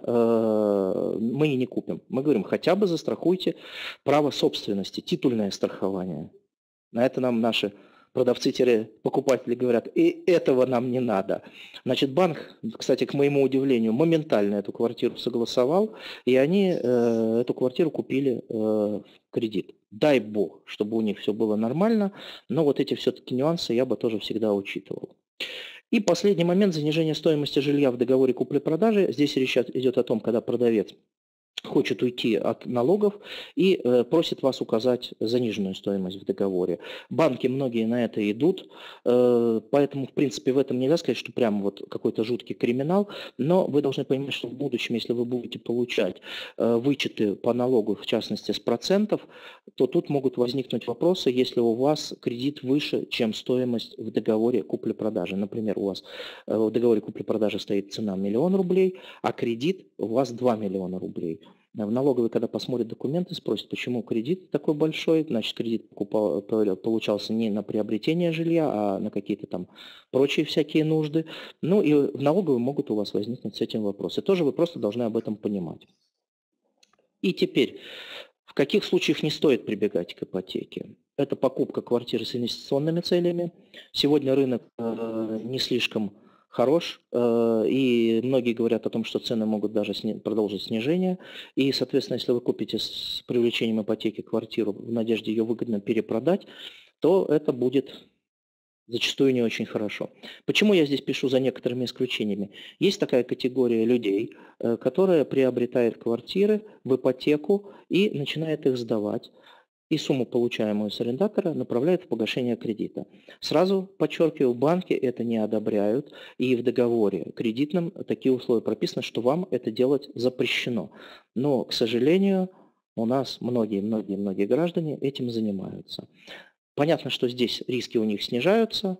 мы и не купим. Мы говорим, хотя бы застрахуйте право собственности, титульное страхование. На это нам наши продавцы-покупатели говорят, и этого нам не надо. Значит, банк, кстати, к моему удивлению, моментально эту квартиру согласовал, и они эту квартиру купили в кредит. Дай бог, чтобы у них все было нормально, но вот эти все-таки нюансы я бы тоже всегда учитывал. И последний момент – занижение стоимости жилья в договоре купли-продажи. Здесь речь идет о том, когда продавец хочет уйти от налогов и просит вас указать заниженную стоимость в договоре. Банки многие на это идут, поэтому, в принципе, в этом нельзя сказать, что прям вот какой-то жуткий криминал, но вы должны понимать, что в будущем, если вы будете получать вычеты по налогу, в частности, с процентов, то тут могут возникнуть вопросы, если у вас кредит выше, чем стоимость в договоре купли-продажи. Например, у вас в договоре купли-продажи стоит цена 1 000 000 рублей, а кредит у вас 2 миллиона рублей. В налоговой, когда посмотрят документы, спросят, почему кредит такой большой. Значит, кредит получался не на приобретение жилья, а на какие-то там прочие всякие нужды. Ну и в налоговой могут у вас возникнуть с этим вопросы. Тоже вы просто должны об этом понимать. И теперь, в каких случаях не стоит прибегать к ипотеке? Это покупка квартиры с инвестиционными целями. Сегодня рынок не слишком хорош, и многие говорят о том, что цены могут даже продолжить снижение, и, соответственно, если вы купите с привлечением ипотеки квартиру в надежде ее выгодно перепродать, то это будет Зачастую не очень хорошо. Почему я здесь пишу за некоторыми исключениями? Есть такая категория людей, которая приобретает квартиры в ипотеку и начинает их сдавать. И сумму, получаемую с арендатора, направляют в погашение кредита. Сразу подчеркиваю, банки это не одобряют, и в договоре кредитном такие условия прописаны, что вам это делать запрещено. Но, к сожалению, у нас многие граждане этим занимаются. Понятно, что здесь риски у них снижаются.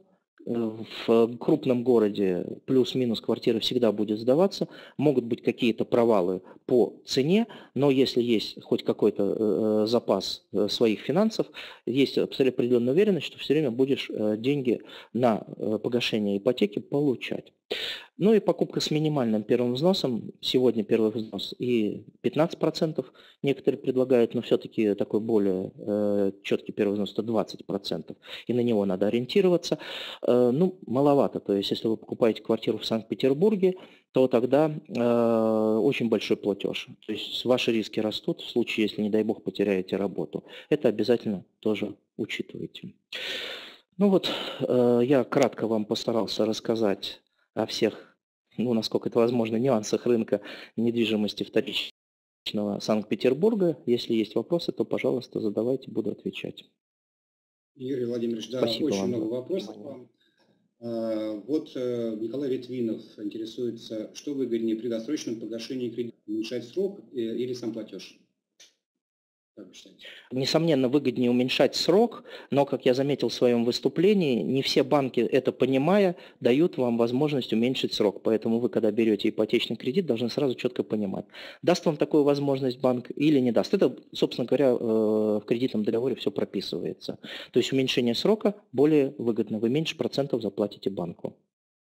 В крупном городе плюс-минус квартира всегда будет сдаваться. Могут быть какие-то провалы по цене, но если есть хоть какой-то запас своих финансов, есть определенная уверенность, что все время будешь деньги на погашение ипотеки получать. Ну и покупка с минимальным первым взносом. Сегодня первый взнос и 15% некоторые предлагают, но все-таки такой более четкий первый взнос это 20%. И на него надо ориентироваться. Ну, маловато. То есть, если вы покупаете квартиру в Санкт-Петербурге, то тогда очень большой платеж. То есть ваши риски растут в случае, если, не дай бог, потеряете работу. Это обязательно тоже учитывайте. Ну вот, я кратко вам постарался рассказать о всех, ну, насколько это возможно, нюансах рынка недвижимости вторичного Санкт-Петербурга. Если есть вопросы, то, пожалуйста, задавайте, буду отвечать. Юрий Владимирович, да, Спасибо очень вам. много вопросов вам. Вот Николай Литвинов интересуется, что выгоднее при досрочном погашении кредита, уменьшать срок или сам платеж? Как вы считаете? Несомненно, выгоднее уменьшать срок, но, как я заметил в своем выступлении, не все банки, это понимая, дают вам возможность уменьшить срок. Поэтому вы, когда берете ипотечный кредит, должны сразу четко понимать, даст вам такую возможность банк или не даст. Это, собственно говоря, в кредитном договоре все прописывается. То есть уменьшение срока более выгодно. Вы меньше процентов заплатите банку.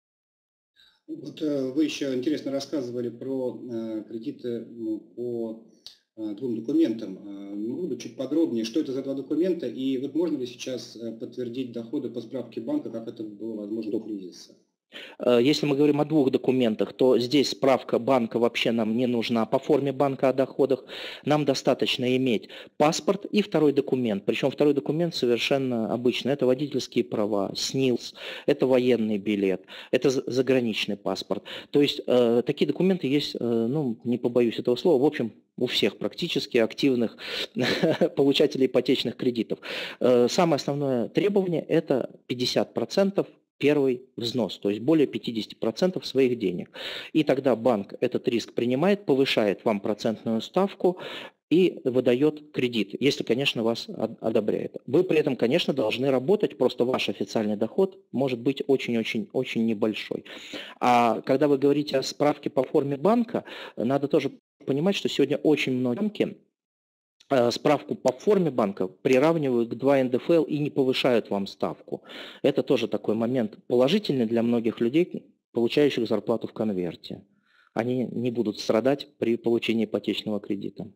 Вот вы еще интересно рассказывали про кредиты по двум документам. Могу быть чуть подробнее, что это за два документа, и вот можно ли сейчас подтвердить доходы по справке банка, как это было возможно до кризиса? Если мы говорим о двух документах, то здесь справка банка вообще нам не нужна по форме банка о доходах. Нам достаточно иметь паспорт и второй документ. Причем второй документ совершенно обычный. Это водительские права, СНИЛС, это военный билет, это заграничный паспорт. То есть такие документы есть, ну, не побоюсь этого слова, в общем, у всех практически активных получателей ипотечных кредитов. Самое основное требование – это 50% первый взнос, то есть более 50% своих денег. И тогда банк этот риск принимает, повышает вам процентную ставку и выдает кредит, если, конечно, вас одобряет. Вы при этом, конечно, должны работать, просто ваш официальный доход может быть очень-очень-очень небольшой. А когда вы говорите о справке по форме банка, надо тоже понимать, что сегодня очень многие банки справку по форме банка приравнивают к 2 НДФЛ и не повышают вам ставку. Это тоже такой момент положительный для многих людей, получающих зарплату в конверте. Они не будут страдать при получении ипотечного кредита.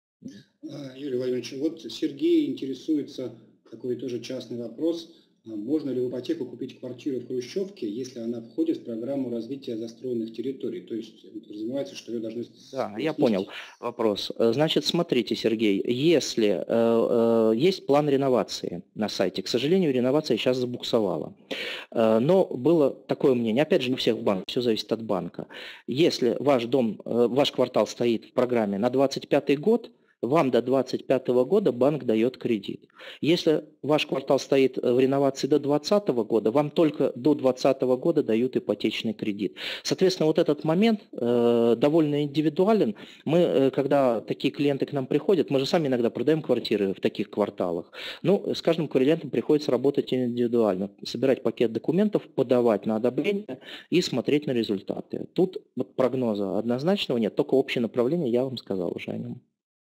Юрий Владимирович, вот Сергей интересуется, такой тоже частный вопрос. Можно ли в ипотеку купить квартиру в Хрущевке, если она входит в программу развития застроенных территорий? То есть подразумевается, что ее должны... Да, я понял вопрос. Значит, смотрите, Сергей, если есть план реновации на сайте, к сожалению, реновация сейчас забуксовала. Но было такое мнение, опять же, не у всех банков, все зависит от банка. Если ваш дом, ваш квартал стоит в программе на 25 год, вам до 2025 года банк дает кредит. Если ваш квартал стоит в реновации до 2020 года, вам только до 2020 года дают ипотечный кредит. Соответственно, вот этот момент довольно индивидуален. Мы, когда такие клиенты к нам приходят, мы же сами иногда продаем квартиры в таких кварталах. Ну, с каждым клиентом приходится работать индивидуально, собирать пакет документов, подавать на одобрение и смотреть на результаты. Тут вот прогноза однозначного нет, только общее направление я вам сказал уже о нем.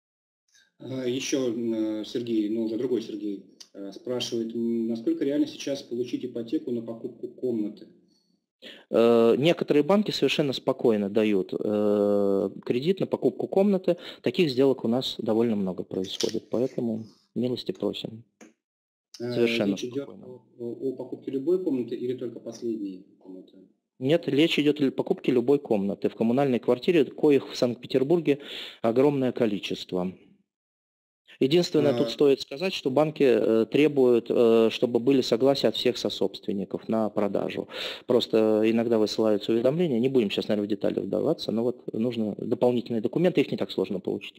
Еще Сергей, но уже другой Сергей, спрашивает, насколько реально сейчас получить ипотеку на покупку комнаты? Некоторые банки совершенно спокойно дают кредит на покупку комнаты. Таких сделок у нас довольно много происходит, поэтому милости просим. Совершенно Речь идет о покупке любой комнаты или только последней комнаты? Нет, речь идет о покупке любой комнаты в коммунальной квартире, коих в Санкт-Петербурге огромное количество. Единственное, тут стоит сказать, что банки требуют, чтобы были согласия от всех сособственников на продажу. Просто иногда высылаются уведомления, не будем сейчас, наверное, в детали вдаваться, но вот нужно дополнительные документы, их не так сложно получить.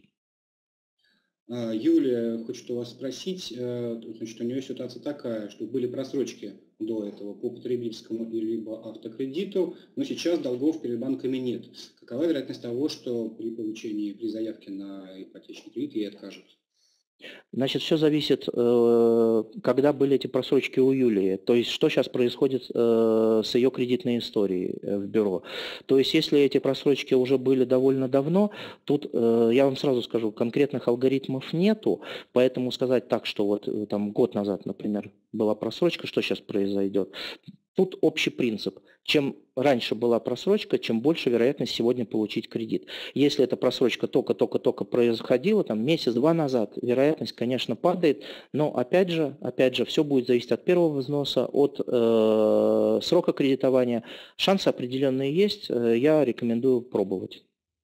Юлия хочет у вас спросить, значит, у нее ситуация такая, что были просрочки до этого по потребительскому либо автокредиту, но сейчас долгов перед банками нет. Какова вероятность того, что при получении, при заявке на ипотечный кредит ей откажут? Значит, все зависит, когда были эти просрочки у Юлии. То есть, что сейчас происходит с ее кредитной историей в бюро. То есть, если эти просрочки уже были довольно давно, тут, я вам сразу скажу, конкретных алгоритмов нету, поэтому сказать так, что вот там год назад, например, была просрочка, что сейчас произойдет. Тут общий принцип. Чем раньше была просрочка, чем больше вероятность сегодня получить кредит. Если эта просрочка только-только происходила, там месяц-два назад, вероятность, конечно, падает, но опять же, все будет зависеть от первого взноса, от срока кредитования. Шансы определенные есть, я рекомендую пробовать.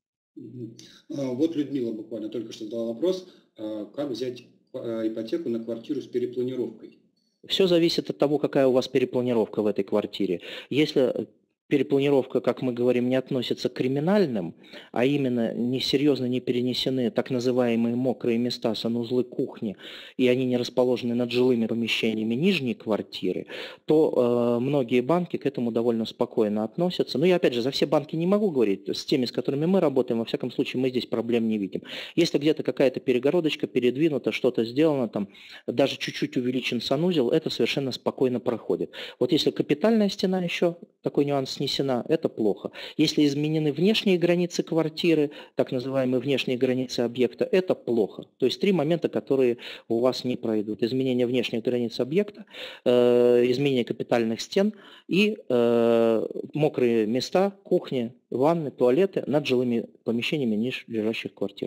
Вот Людмила буквально только что задала вопрос, как взять ипотеку на квартиру с перепланировкой. Все зависит от того, какая у вас перепланировка в этой квартире. Если перепланировка, как мы говорим, не относится к криминальным, а именно несерьезно не перенесены так называемые мокрые места, санузлы, кухни, и они не расположены над жилыми помещениями нижней квартиры, то многие банки к этому довольно спокойно относятся. Но я опять же за все банки не могу говорить, с теми, с которыми мы работаем, во всяком случае мы здесь проблем не видим. Если где-то какая-то перегородочка передвинута, что-то сделано, там даже чуть-чуть увеличен санузел, это совершенно спокойно проходит. Вот если капитальная стена еще, такой нюанс снесена, это плохо. Если изменены внешние границы квартиры, так называемые внешние границы объекта, это плохо. То есть три момента, которые у вас не пройдут. Изменение внешних границ объекта, изменение капитальных стен и мокрые места, кухни, ванны, туалеты над жилыми помещениями нижележащих квартир.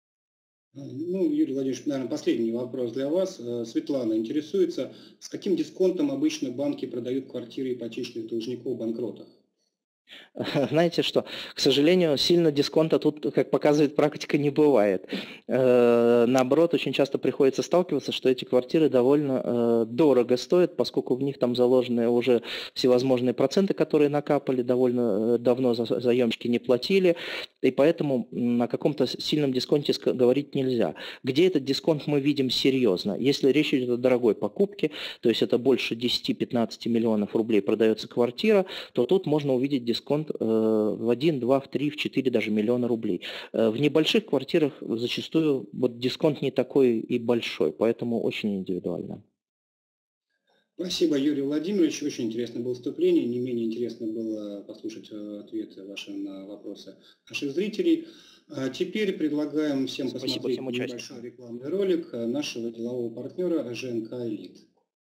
Ну, Юрий Владимирович, наверное, последний вопрос для вас. Светлана интересуется, с каким дисконтом обычно банки продают квартиры ипотечных должников-банкротов? Знаете что, к сожалению, сильно дисконта тут, как показывает практика, не бывает. Наоборот, очень часто приходится сталкиваться, что эти квартиры довольно дорого стоят, поскольку в них там заложены уже всевозможные проценты, которые накапали, довольно давно заемщики не платили, и поэтому о каком-то сильном дисконте говорить нельзя. Где этот дисконт мы видим серьезно? Если речь идет о дорогой покупке, то есть это больше 10-15 миллионов рублей продается квартира, то тут можно увидеть дисконт в 1, 2, в 3, в 4 даже миллиона рублей. В небольших квартирах зачастую вот дисконт не такой и большой, поэтому очень индивидуально. Спасибо, Юрий Владимирович. Очень интересное было выступление. Не менее интересно было послушать ответы ваши на вопросы наших зрителей. Теперь предлагаем всем посмотреть небольшой рекламный ролик нашего делового партнера ЖНК «Элит».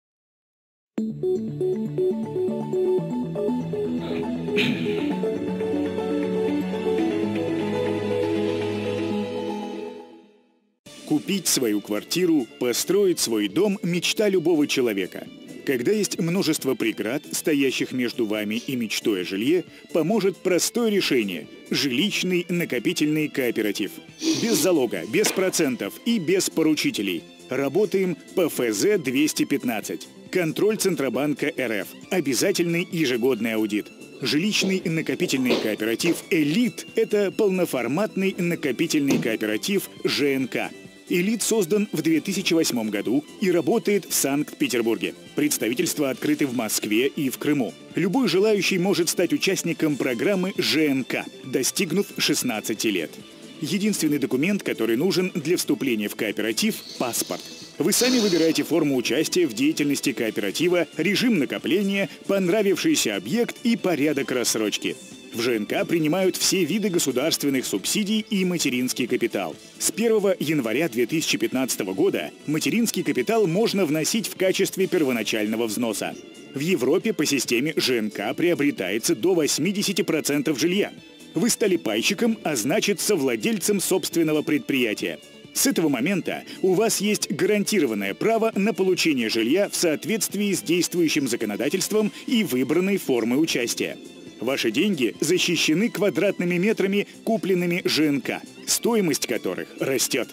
Купить свою квартиру, построить свой дом – мечта любого человека. Когда есть множество преград, стоящих между вами и мечтой о жилье, поможет простое решение – жилищный накопительный кооператив. Без залога, без процентов и без поручителей. Работаем по ФЗ 215. Контроль Центробанка РФ. Обязательный ежегодный аудит. Жилищный накопительный кооператив «Элит» – это полноформатный накопительный кооператив ЖНК. «Элит» создан в 2008 году и работает в Санкт-Петербурге. Представительства открыты в Москве и в Крыму. Любой желающий может стать участником программы ЖНК, достигнув 16 лет. Единственный документ, который нужен для вступления в кооператив – паспорт. Вы сами выбираете форму участия в деятельности кооператива, режим накопления, понравившийся объект и порядок рассрочки. В ЖНК принимают все виды государственных субсидий и материнский капитал. С 1 января 2015 года материнский капитал можно вносить в качестве первоначального взноса. В Европе по системе ЖНК приобретается до 80% жилья. Вы стали пайщиком, а значит совладельцем собственного предприятия. С этого момента у вас есть гарантированное право на получение жилья в соответствии с действующим законодательством и выбранной формой участия. Ваши деньги защищены квадратными метрами, купленными ЖНК, стоимость которых растет.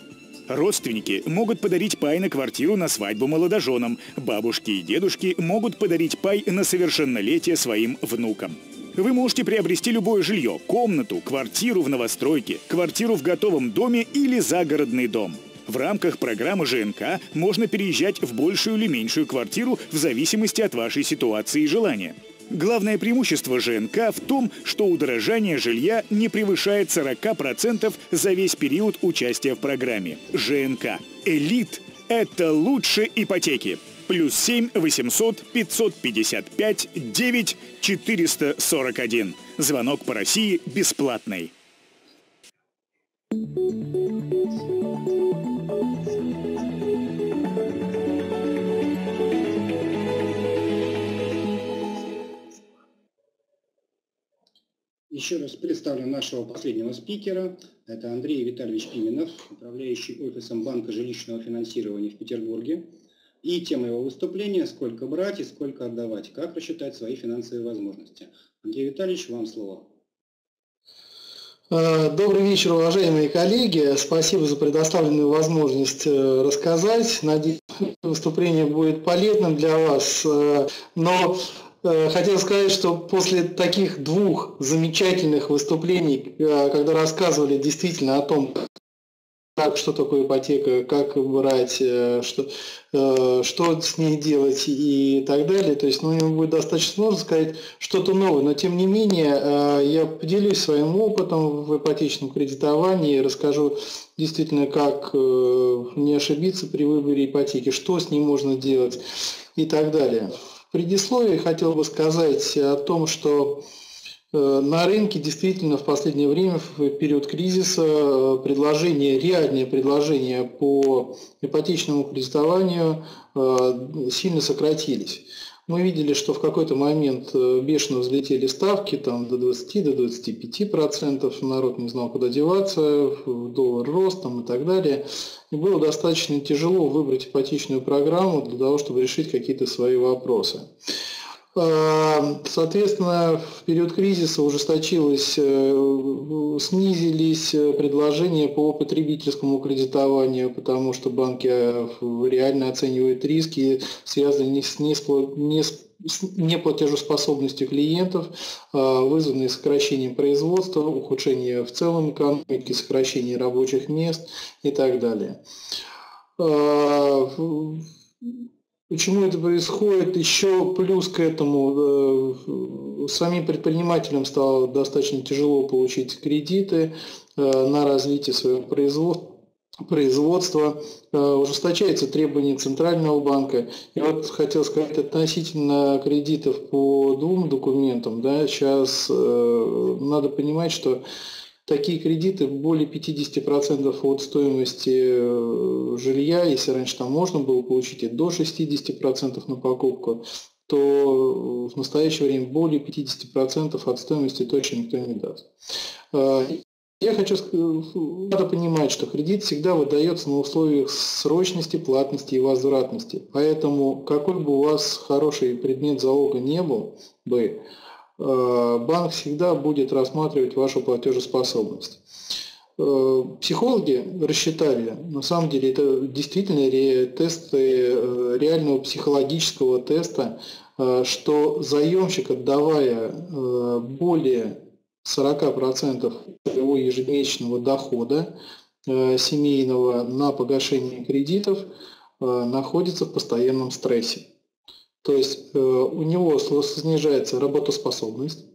Родственники могут подарить пай на квартиру на свадьбу молодоженам. Бабушки и дедушки могут подарить пай на совершеннолетие своим внукам. Вы можете приобрести любое жилье – комнату, квартиру в новостройке, квартиру в готовом доме или загородный дом. В рамках программы ЖНК можно переезжать в большую или меньшую квартиру в зависимости от вашей ситуации и желания. Главное преимущество ЖНК в том, что удорожание жилья не превышает 40% за весь период участия в программе. ЖНК «Элит» – это лучше ипотеки. +7 800 555 9 441. Звонок по России бесплатный. Еще раз представлю нашего последнего спикера. Это Андрей Витальевич Пименов, управляющий офисом Банка жилищного финансирования в Петербурге. И тема его выступления – «Сколько брать и сколько отдавать? Как рассчитать свои финансовые возможности». Андрей Витальевич, вам слово. Добрый вечер, уважаемые коллеги. Спасибо за предоставленную возможность рассказать. Надеюсь, выступление будет полезным для вас. Но хотел сказать, что после таких двух замечательных выступлений, когда рассказывали действительно о том, что такое ипотека, как брать, что с ней делать и так далее. То есть, ему будет достаточно сложно сказать что-то новое, но тем не менее я поделюсь своим опытом в ипотечном кредитовании, расскажу действительно, как не ошибиться при выборе ипотеки, что с ней можно делать и так далее. В предисловии хотел бы сказать о том, что на рынке действительно в последнее время, в период кризиса, реальные предложения по ипотечному кредитованию сильно сократились. Мы видели, что в какой-то момент бешено взлетели ставки до 20-25%, народ не знал, куда деваться, доллар рос и так далее. И было достаточно тяжело выбрать ипотечную программу для того, чтобы решить какие-то свои вопросы. Соответственно, в период кризиса снизились предложения по потребительскому кредитованию, потому что банки реально оценивают риски, связанные с неплатежеспособностью клиентов, вызванные сокращением производства, ухудшением в целом экономики, сокращением рабочих мест и так далее. Почему это происходит? Еще плюс к этому самим предпринимателям стало достаточно тяжело получить кредиты на развитие своего производства. Ужесточаются требования Центрального банка. И вот хотел сказать относительно кредитов по двум документам. Сейчас надо понимать, что такие кредиты более 50% от стоимости жилья, если раньше там можно было получить и до 60% на покупку, то в настоящее время более 50% от стоимости точно никто не даст. Я хочу сказать, надо понимать, что кредит всегда выдается на условиях срочности, платности и возвратности. Поэтому какой бы у вас хороший предмет залога не был бы, банк всегда будет рассматривать вашу платежеспособность. Психологи рассчитали, на самом деле это действительно тесты реального психологического теста, что заемщик, отдавая более 40% своего ежемесячного дохода семейного на погашение кредитов, находится в постоянном стрессе. То есть у него снижается работоспособность,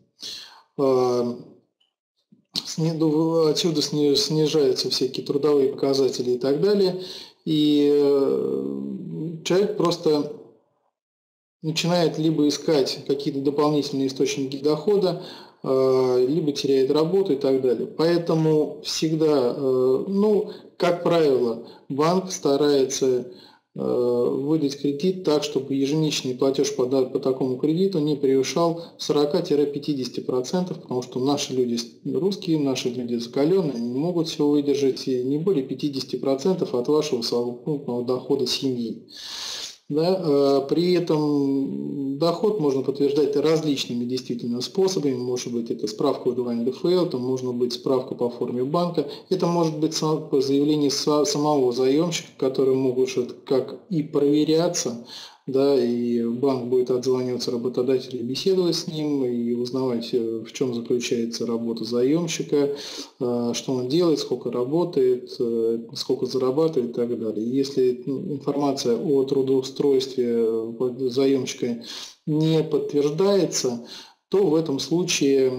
отсюда снижаются всякие трудовые показатели и так далее, и человек просто начинает либо искать какие-то дополнительные источники дохода, либо теряет работу и так далее. Поэтому всегда, как правило, банк старается выдать кредит так, чтобы ежемесячный платеж по такому кредиту не превышал 40-50%, потому что наши люди русские, наши люди закаленные, они не могут все выдержать, и не более 50% от вашего совокупного дохода семьи. Да? При этом доход можно подтверждать различными действительно способами. Может быть, это справка УДВ НДФЛ, это может быть справка по форме банка, это может быть заявление самого заемщика, которые могут как и проверяться, да, и банк будет отзваниваться работодателю, беседовать с ним и узнавать, в чем заключается работа заемщика, что он делает, сколько работает, сколько зарабатывает и так далее. Если информация о трудоустройстве заемщика не подтверждается, то в этом случае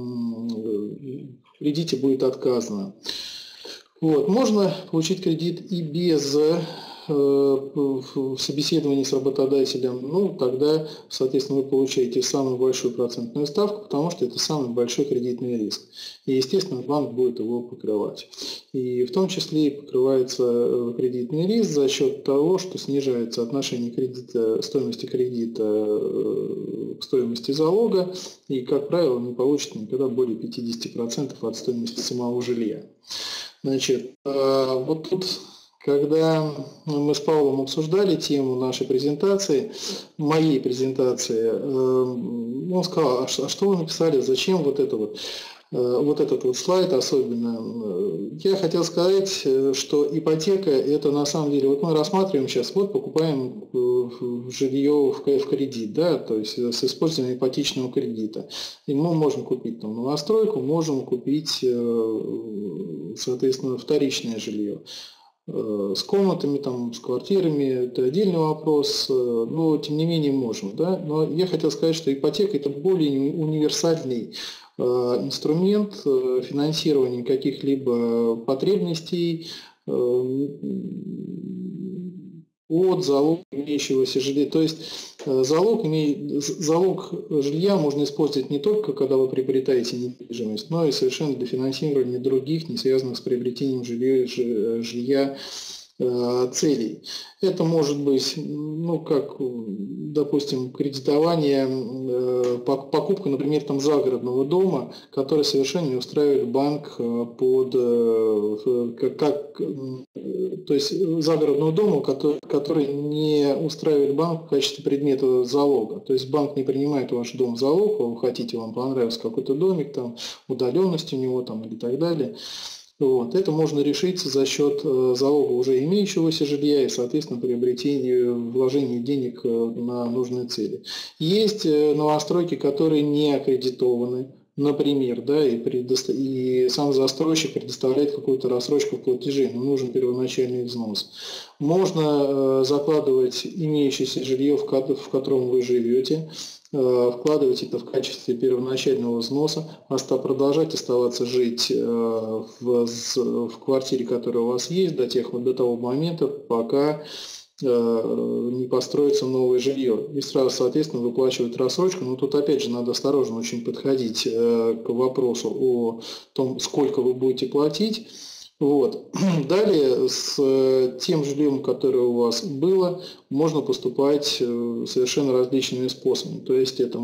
в кредите будет отказано. Вот. Можно получить кредит и без собеседовании с работодателем, ну, тогда, соответственно, вы получаете самую большую процентную ставку, потому что это самый большой кредитный риск. И, естественно, банк будет его покрывать. И в том числе и покрывается кредитный риск за счет того, что снижается отношение кредита, стоимости кредита к стоимости залога, и, как правило, не получится никогда более 50% от стоимости самого жилья. Значит, вот тут, когда мы с Павлом обсуждали тему нашей презентации, моей презентации, он сказал, а что вы написали, зачем вот это вот этот вот слайд особенно. Я хотел сказать, что ипотека это на самом деле, вот мы рассматриваем сейчас, вот покупаем жилье в кредит, да, то есть с использованием ипотечного кредита. И мы можем купить там новостройку, можем купить, соответственно, вторичное жилье. С комнатами, там, с квартирами, это отдельный вопрос, но тем не менее можем. Да? Но я хотел сказать, что ипотека это более универсальный инструмент финансирования каких-либо потребностей от залога имеющегося жилья. То есть залог жилья можно использовать не только, когда вы приобретаете недвижимость, но и совершенно для финансирования других, не связанных с приобретением жилья целей. Это может быть, ну, как, допустим, кредитование, покупка, например, там загородного дома, который совершенно не устраивает банк под, то есть загородного дома, который не устраивает банк в качестве предмета залога. То есть банк не принимает ваш дом в залог, вы хотите, вам понравился какой-то домик, там, удаленность у него там, и так далее. Вот. Это можно решить за счет залога уже имеющегося жилья и, соответственно, приобретения, вложения денег на нужные цели. Есть новостройки, которые не аккредитованы, например, да, и сам застройщик предоставляет какую-то рассрочку в платеже, но нужен первоначальный взнос. Можно закладывать имеющееся жилье, в котором вы живете, вкладывать это в качестве первоначального взноса, продолжать оставаться жить в квартире, которая у вас есть, до того момента, пока не построится новое жилье. И сразу, соответственно, выплачивать рассрочку. Но тут опять же надо осторожно очень подходить к вопросу о том, сколько вы будете платить. Вот. Далее с тем жильем, которое у вас было, можно поступать совершенно различными способами. То есть это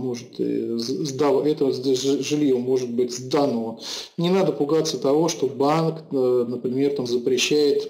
жилье может быть сдано. Не надо пугаться того, что банк, например, там запрещает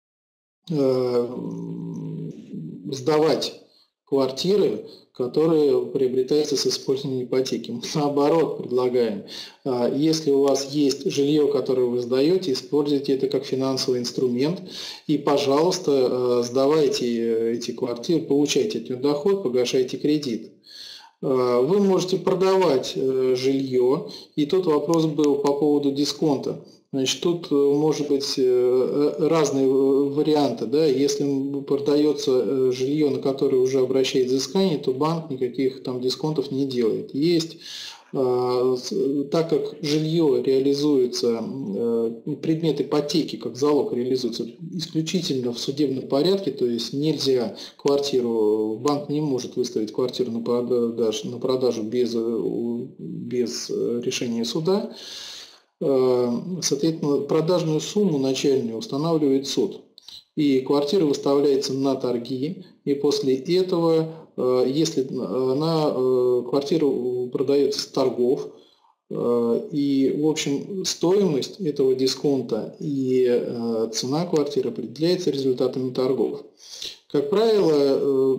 сдавать квартиры, которые приобретаются с использованием ипотеки. Наоборот, предлагаем, если у вас есть жилье, которое вы сдаете, используйте это как финансовый инструмент и, пожалуйста, сдавайте эти квартиры, получайте от них доход, погашайте кредит. Вы можете продавать жилье, и тут вопрос был по поводу дисконта. Значит, тут может быть разные варианты. Да? Если продается жилье, на которое уже обращает взыскание, то банк никаких там дисконтов не делает. Есть, так как жилье реализуется, предмет ипотеки как залог реализуется исключительно в судебном порядке, то есть нельзя квартиру, банк не может выставить квартиру на продажу без решения суда. Соответственно, продажную сумму начальную устанавливает суд. И квартира выставляется на торги, и после этого, если квартира продается с торгов, и, в общем, стоимость этого дисконта и цена квартиры определяется результатами торгов. Как правило,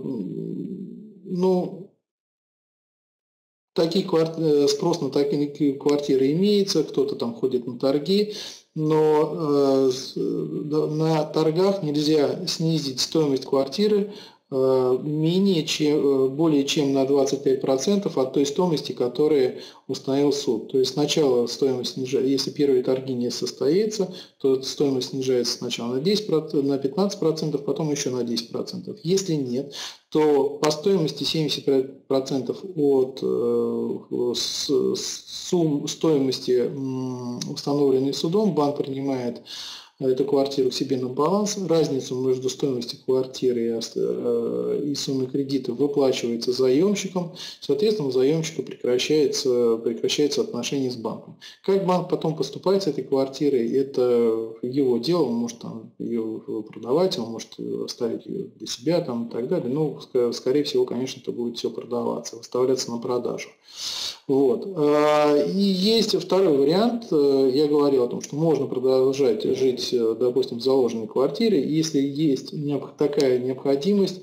спрос на такие квартиры имеется, кто-то там ходит на торги, но на торгах нельзя снизить стоимость квартиры более чем на 25% от той стоимости, которую установил суд. То есть сначала стоимость снижается, если первые торги не состоятся, то стоимость снижается сначала на 10%, на 15%, потом еще на 10%. Если нет, то по стоимости 70% от сумм стоимости, установленной судом, банк принимает эту квартиру себе на баланс, разницу между стоимостью квартиры и суммой кредита выплачивается заемщиком, соответственно, у заемщика прекращается отношения с банком. Как банк потом поступает с этой квартирой, это его дело, он может ее продавать, он может оставить ее для себя и так далее, но, скорее всего, конечно, это будет все продаваться, выставляться на продажу. Вот. И есть второй вариант, я говорил о том, что можно продолжать жить, допустим, в заложенной квартире, если есть такая необходимость,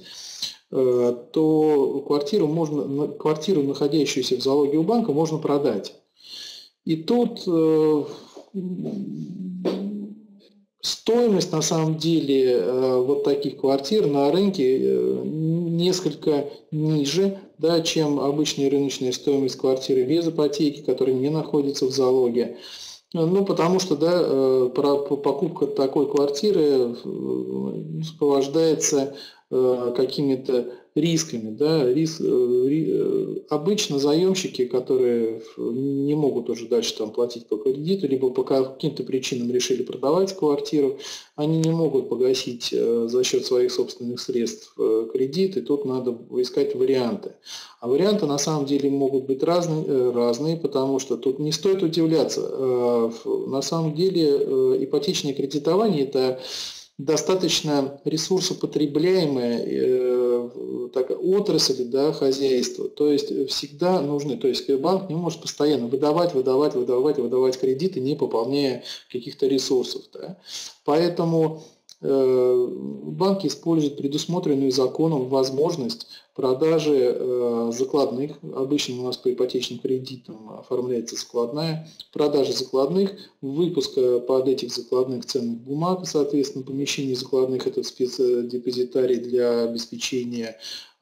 то квартиру, находящуюся в залоге у банка, можно продать. И тут стоимость, на самом деле, вот таких квартир на рынке несколько ниже, да, чем обычная рыночная стоимость квартиры без ипотеки, которая не находится в залоге. Потому что, покупка такой квартиры сопровождается какими-то рисками. Да? Обычно заемщики, которые не могут уже дальше платить по кредиту, либо по каким-то причинам решили продавать квартиру, они не могут погасить за счет своих собственных средств кредит, и тут надо искать варианты. А варианты на самом деле могут быть разные, потому что тут не стоит удивляться. На самом деле ипотечное кредитование – это достаточно ресурсопотребляемая отрасль, да, хозяйства. То есть всегда нужны, то есть банк не может постоянно выдавать кредиты, не пополняя каких-то ресурсов. Да. Поэтому банки используют предусмотренную законом возможность продажи закладных. Обычно у нас по ипотечным кредитам оформляется закладная. Продажи закладных, выпуска под этих закладных ценных бумаг, соответственно, помещение закладных – это спецдепозитарий для обеспечения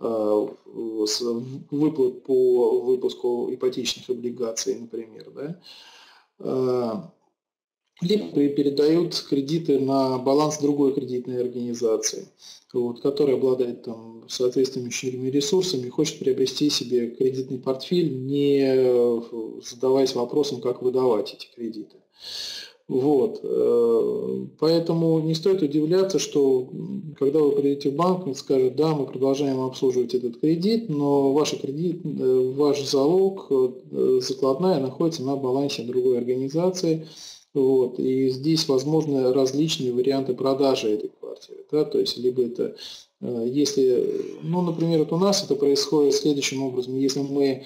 выплат по выпуску ипотечных облигаций, например. Да? Либо передают кредиты на баланс другой кредитной организации, которая обладает соответствующими ресурсами и хочет приобрести себе кредитный портфель, не задаваясь вопросом, как выдавать эти кредиты. Вот. Поэтому не стоит удивляться, что когда вы придете в банк, он скажет: да, мы продолжаем обслуживать этот кредит, но ваш залог, закладная, находится на балансе другой организации. Вот. И здесь возможны различные варианты продажи этой квартиры. Да? То есть, либо это, например, у нас это происходит следующим образом. Если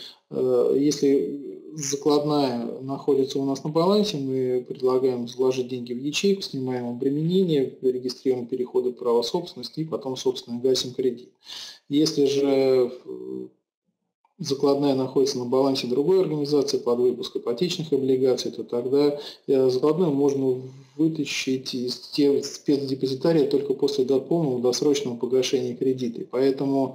закладная находится у нас на балансе, мы предлагаем вложить деньги в ячейку, снимаем обременение, регистрируем переходы права собственности и потом, собственно, гасим кредит. Если же закладная находится на балансе другой организации под выпуск ипотечных облигаций, то тогда закладную можно вытащить из спецдепозитария только после полного досрочного погашения кредита. Поэтому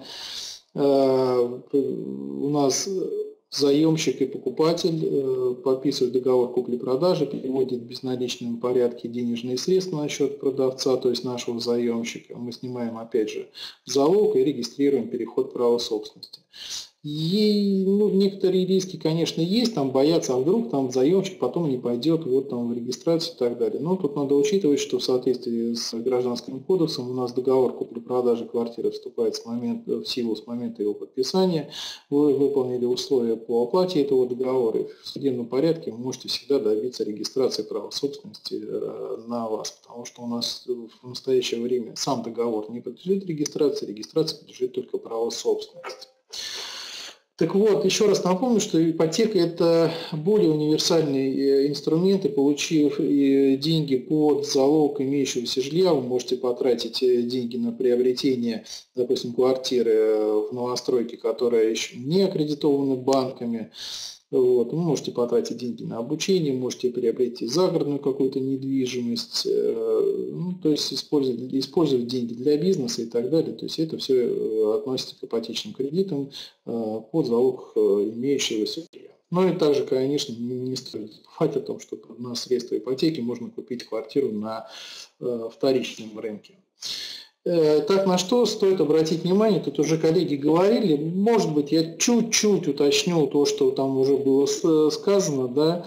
у нас заемщик и покупатель подписывают договор купли-продажи, переводят в безналичном порядке денежные средства на счет продавца, то есть нашего заемщика. Мы снимаем, опять же, залог и регистрируем переход права собственности. И некоторые риски, конечно, есть, боятся, а вдруг заемщик потом не пойдет в регистрацию и так далее. Но тут надо учитывать, что в соответствии с Гражданским кодексом у нас договор купли-продажи квартиры вступает в силу с момента его подписания. Вы выполнили условия по оплате этого договора, и в судебном порядке вы можете всегда добиться регистрации права собственности на вас, потому что у нас в настоящее время сам договор не подлежит регистрации, регистрация подлежит только праву собственности. Так вот, еще раз напомню, что ипотека – это более универсальный инструмент, и получив деньги под залог имеющегося жилья, вы можете потратить деньги на приобретение, допустим, квартиры в новостройке, которая еще не аккредитована банками. Вот. Вы можете потратить деньги на обучение, можете приобрести загородную какую-то недвижимость, то есть использовать деньги для бизнеса и так далее. То есть это все относится к ипотечным кредитам под залог имеющегося жилья. Ну и также, конечно, не стоит забывать о том, что на средства ипотеки можно купить квартиру на вторичном рынке. Так, на что стоит обратить внимание, тут уже коллеги говорили, может быть, я чуть-чуть уточню то, что там уже было сказано, да,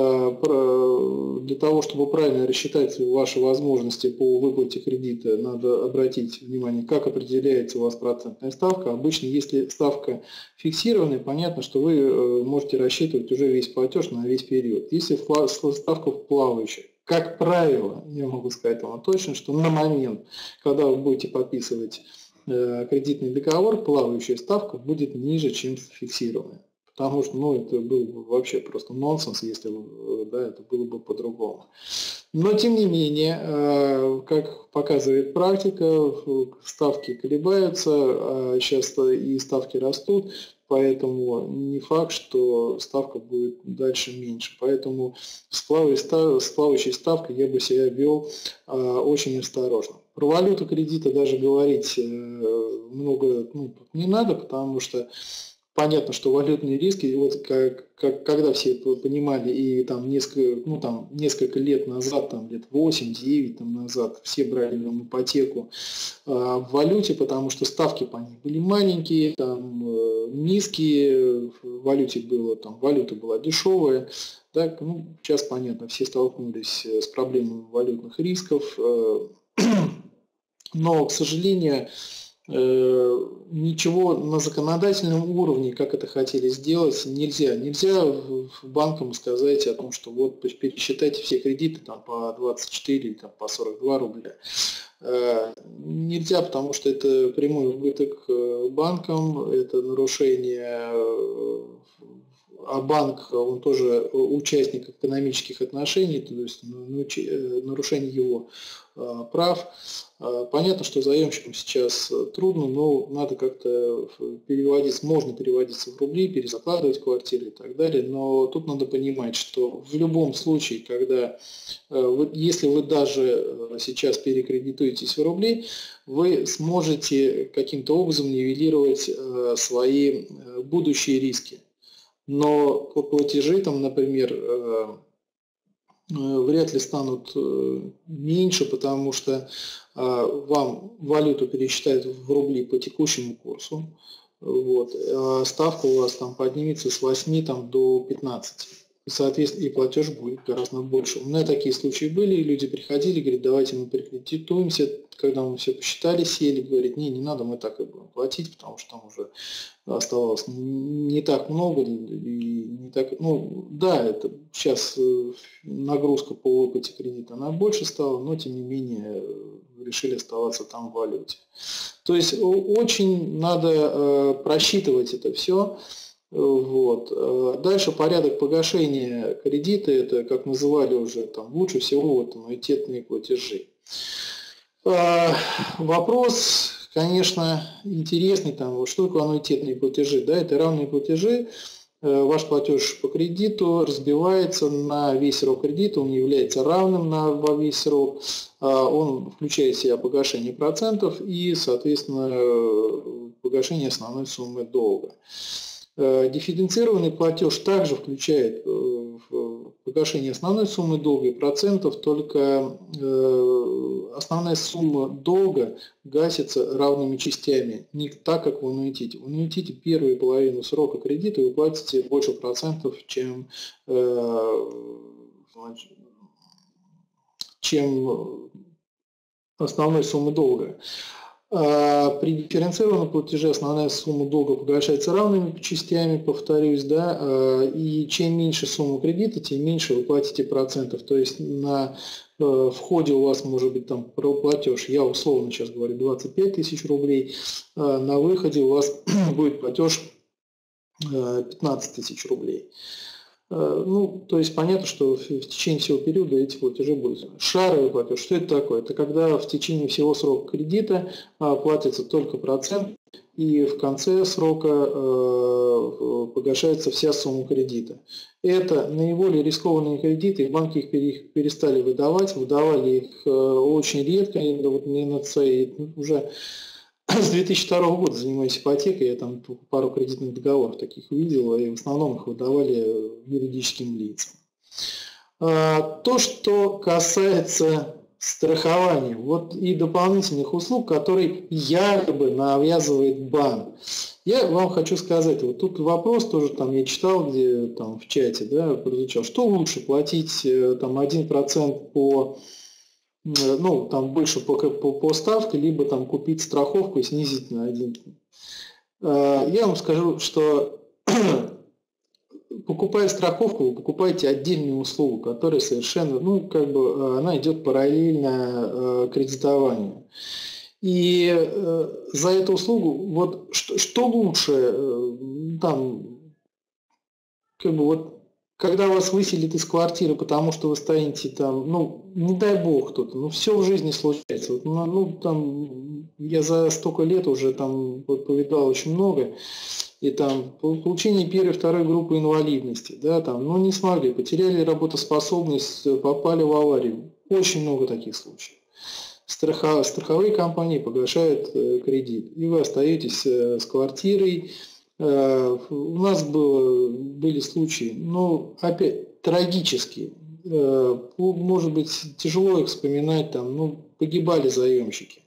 для того, чтобы правильно рассчитать ваши возможности по выплате кредита, надо обратить внимание, как определяется у вас процентная ставка. Обычно, если ставка фиксированная, понятно, что вы можете рассчитывать уже весь платеж на весь период. Если ставка плавающая, как правило, я могу сказать вам точно, что на момент, когда вы будете подписывать кредитный договор, плавающая ставка будет ниже, чем фиксированная. Потому что это был бы вообще просто нонсенс, если это было бы по-другому. Но тем не менее, как показывает практика, ставки колебаются, сейчас и ставки растут. Поэтому не факт, что ставка будет дальше меньше. Поэтому с плавающей ставкой я бы себя вел очень осторожно. Про валюту кредита даже говорить много не надо, потому что понятно, что валютные риски, вот когда все понимали, и там несколько лет назад, лет 8-9 назад, все брали ипотеку в валюте, потому что ставки по ней были маленькие, низкие, валюта была дешевая. Так, сейчас понятно, все столкнулись с проблемой валютных рисков, но, к сожалению, ничего на законодательном уровне, как это хотели сделать, нельзя. Нельзя банкам сказать о том, что вот пересчитайте все кредиты по 24 или по 42 рубля. Нельзя, потому что это прямой убыток банкам, это нарушение, а банк, он тоже участник экономических отношений, то есть нарушение его прав. Понятно, что заемщикам сейчас трудно, но надо как-то можно переводиться в рубли, перезакладывать квартиры и так далее. Но тут надо понимать, что в любом случае, если вы даже сейчас перекредитуетесь в рубли, вы сможете каким-то образом нивелировать свои будущие риски. Но платежи, например, вряд ли станут меньше, потому что вам валюту пересчитают в рубли по текущему курсу. Вот. Ставка у вас поднимется с 8 до 15. Соответственно, и платеж будет гораздо больше. У меня такие случаи были, и люди приходили, говорят, давайте мы перекредитуемся. Когда мы все посчитали, сели, говорят, не надо, мы так и будем платить, потому что там уже оставалось не так много. И не так, это сейчас нагрузка по выплате кредита, она больше стала, но тем не менее решили оставаться там в валюте. То есть очень надо просчитывать это все. Вот. Дальше порядок погашения кредита, это, как называли уже, лучше всего аннуитетные платежи. Вопрос, конечно, интересный, что такое аннуитетные платежи? Да, это равные платежи, ваш платеж по кредиту разбивается на весь срок кредита, он не является равным во весь срок, он включает в себя погашение процентов и, соответственно, погашение основной суммы долга. Дифференцированный платеж также включает погашение основной суммы долга и процентов, только основная сумма долга гасится равными частями, не так, как в аннуитете. В аннуитете первую половину срока кредита вы платите больше процентов, чем основной суммы долга. При дифференцированном платеже основная сумма долга погашается равными частями, повторюсь, и чем меньше сумма кредита, тем меньше вы платите процентов. То есть на входе у вас может быть платеж, я условно сейчас говорю, 25 тысяч рублей, на выходе у вас будет платеж 15 тысяч рублей. Ну, то есть понятно, что в течение всего периода эти платежи будут. Шаровый платеж, что это такое? Это когда в течение всего срока кредита платится только процент, и в конце срока погашается вся сумма кредита. Это наиболее рискованные кредиты, банки их перестали выдавать, выдавали их очень редко, вот на ЦАИ уже с 2002 года занимаюсь ипотекой, я там пару кредитных договоров таких видел, и в основном их выдавали юридическим лицам. То, что касается страхования, вот и дополнительных услуг, которые якобы навязывает банк. Я вам хочу сказать, вот тут вопрос тоже там я читал, где там в чате, да, прозвучал, что лучше платить там 1% по, ну, там больше по ставке, либо там купить страховку и снизить на 1. Я вам скажу, что покупая страховку, вы покупаете отдельную услугу, которая совершенно, ну, как бы она идет параллельно кредитованию. И за эту услугу, вот что лучше, там, как бы вот, когда вас выселят из квартиры, потому что вы стоите там, ну, не дай бог кто-то, ну, все в жизни случается. Вот, ну, там, я за столько лет уже там вот, повидал очень много, и там получение первой, второй группы инвалидности, да, там, ну, не смогли, потеряли работоспособность, попали в аварию. Очень много таких случаев. Страховые компании погашают кредит, и вы остаетесь с квартирой. У нас были случаи, но опять трагические. Может быть, тяжело их вспоминать, там, ну, погибали заемщики.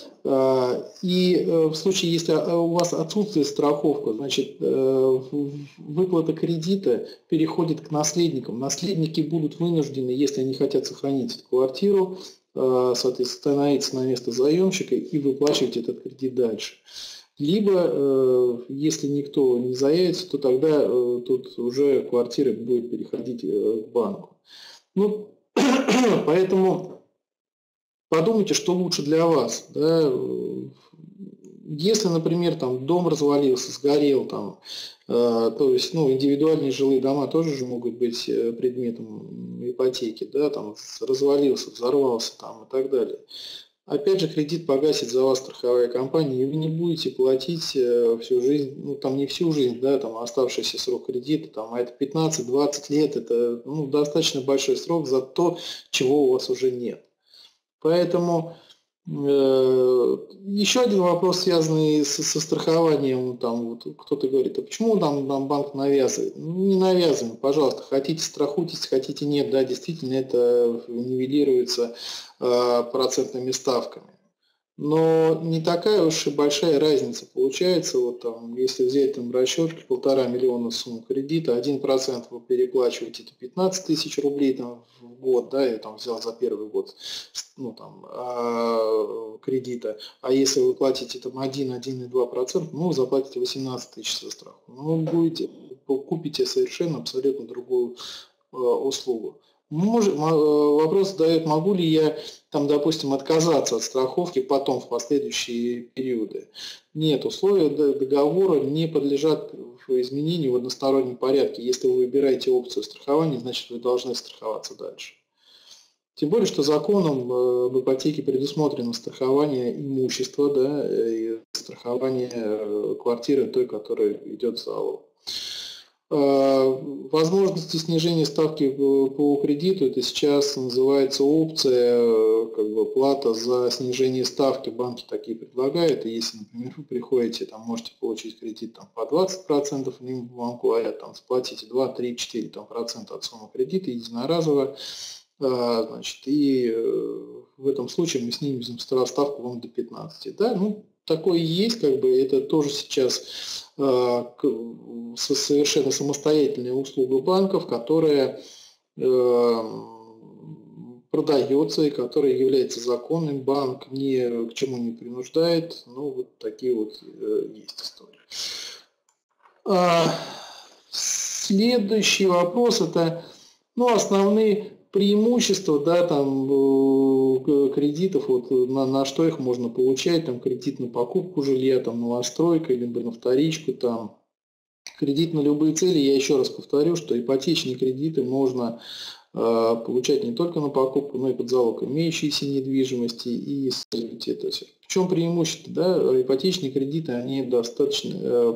И в случае, если у вас отсутствует страховка, значит, выплата кредита переходит к наследникам. Наследники будут вынуждены, если они хотят сохранить эту квартиру, соответственно, становиться на место заемщика и выплачивать этот кредит дальше. Либо, если никто не заявится, то тогда тут уже квартира будет переходить к банку. Ну, поэтому подумайте, что лучше для вас. Да? Если, например, там дом развалился, сгорел, там, то есть, ну, индивидуальные жилые дома тоже же могут быть предметом ипотеки, да, там развалился, взорвался там, и так далее. Опять же, кредит погасит за вас страховая компания, и вы не будете платить всю жизнь, ну, там не всю жизнь, да, там оставшийся срок кредита, там, а это 15-20 лет, это, ну, достаточно большой срок за то, чего у вас уже нет. Поэтому еще один вопрос, связанный со страхованием, там вот кто-то говорит, а почему нам банк навязывает? Ну, не навязываем, пожалуйста, хотите страхуйтесь, хотите нет, да, действительно это нивелируется процентными ставками. Но не такая уж и большая разница получается, вот там, если взять там расчет 1,5 миллиона сумму кредита, 1% вы переплачиваете, это 15 тысяч рублей там, в год, да, я там взял за первый год, ну, там, кредита, а если вы платите там 1-1,2%, ну, вы заплатите 18 тысяч за страховку, ну, купите совершенно абсолютно другую услугу. Вопрос задает, могу ли я, там, допустим, отказаться от страховки потом в последующие периоды. Нет, условия договора не подлежат изменению в одностороннем порядке. Если вы выбираете опцию страхования, значит вы должны страховаться дальше. Тем более, что законом в ипотеке предусмотрено страхование имущества, да, и страхование квартиры той, которая идет в залог. Возможности снижения ставки по кредиту, это сейчас называется опция, как бы плата за снижение ставки, банки такие предлагают, и если, например, вы приходите, там можете получить кредит там, по 20%, им вам говорят, там, сплатите 2, 3, 4 там, процента от суммы кредита единоразово, значит, и в этом случае мы снизим ставку вам до 15. Да? Ну, такое есть, как бы, это тоже сейчас совершенно самостоятельная услуга банков, которая продается и которая является законным, банк ни к чему не принуждает, ну, вот такие вот есть истории. Следующий вопрос, это, ну, основные преимущества, да, там, кредитов, вот, на что их можно получать, там, кредит на покупку жилья, там, новостройка, либо на вторичку, там, кредит на любые цели, я еще раз повторю, что ипотечные кредиты можно получать не только на покупку, но и под залог имеющейся недвижимости и сервитуте. То есть, в чем преимущество? Да? Ипотечные кредиты, они достаточно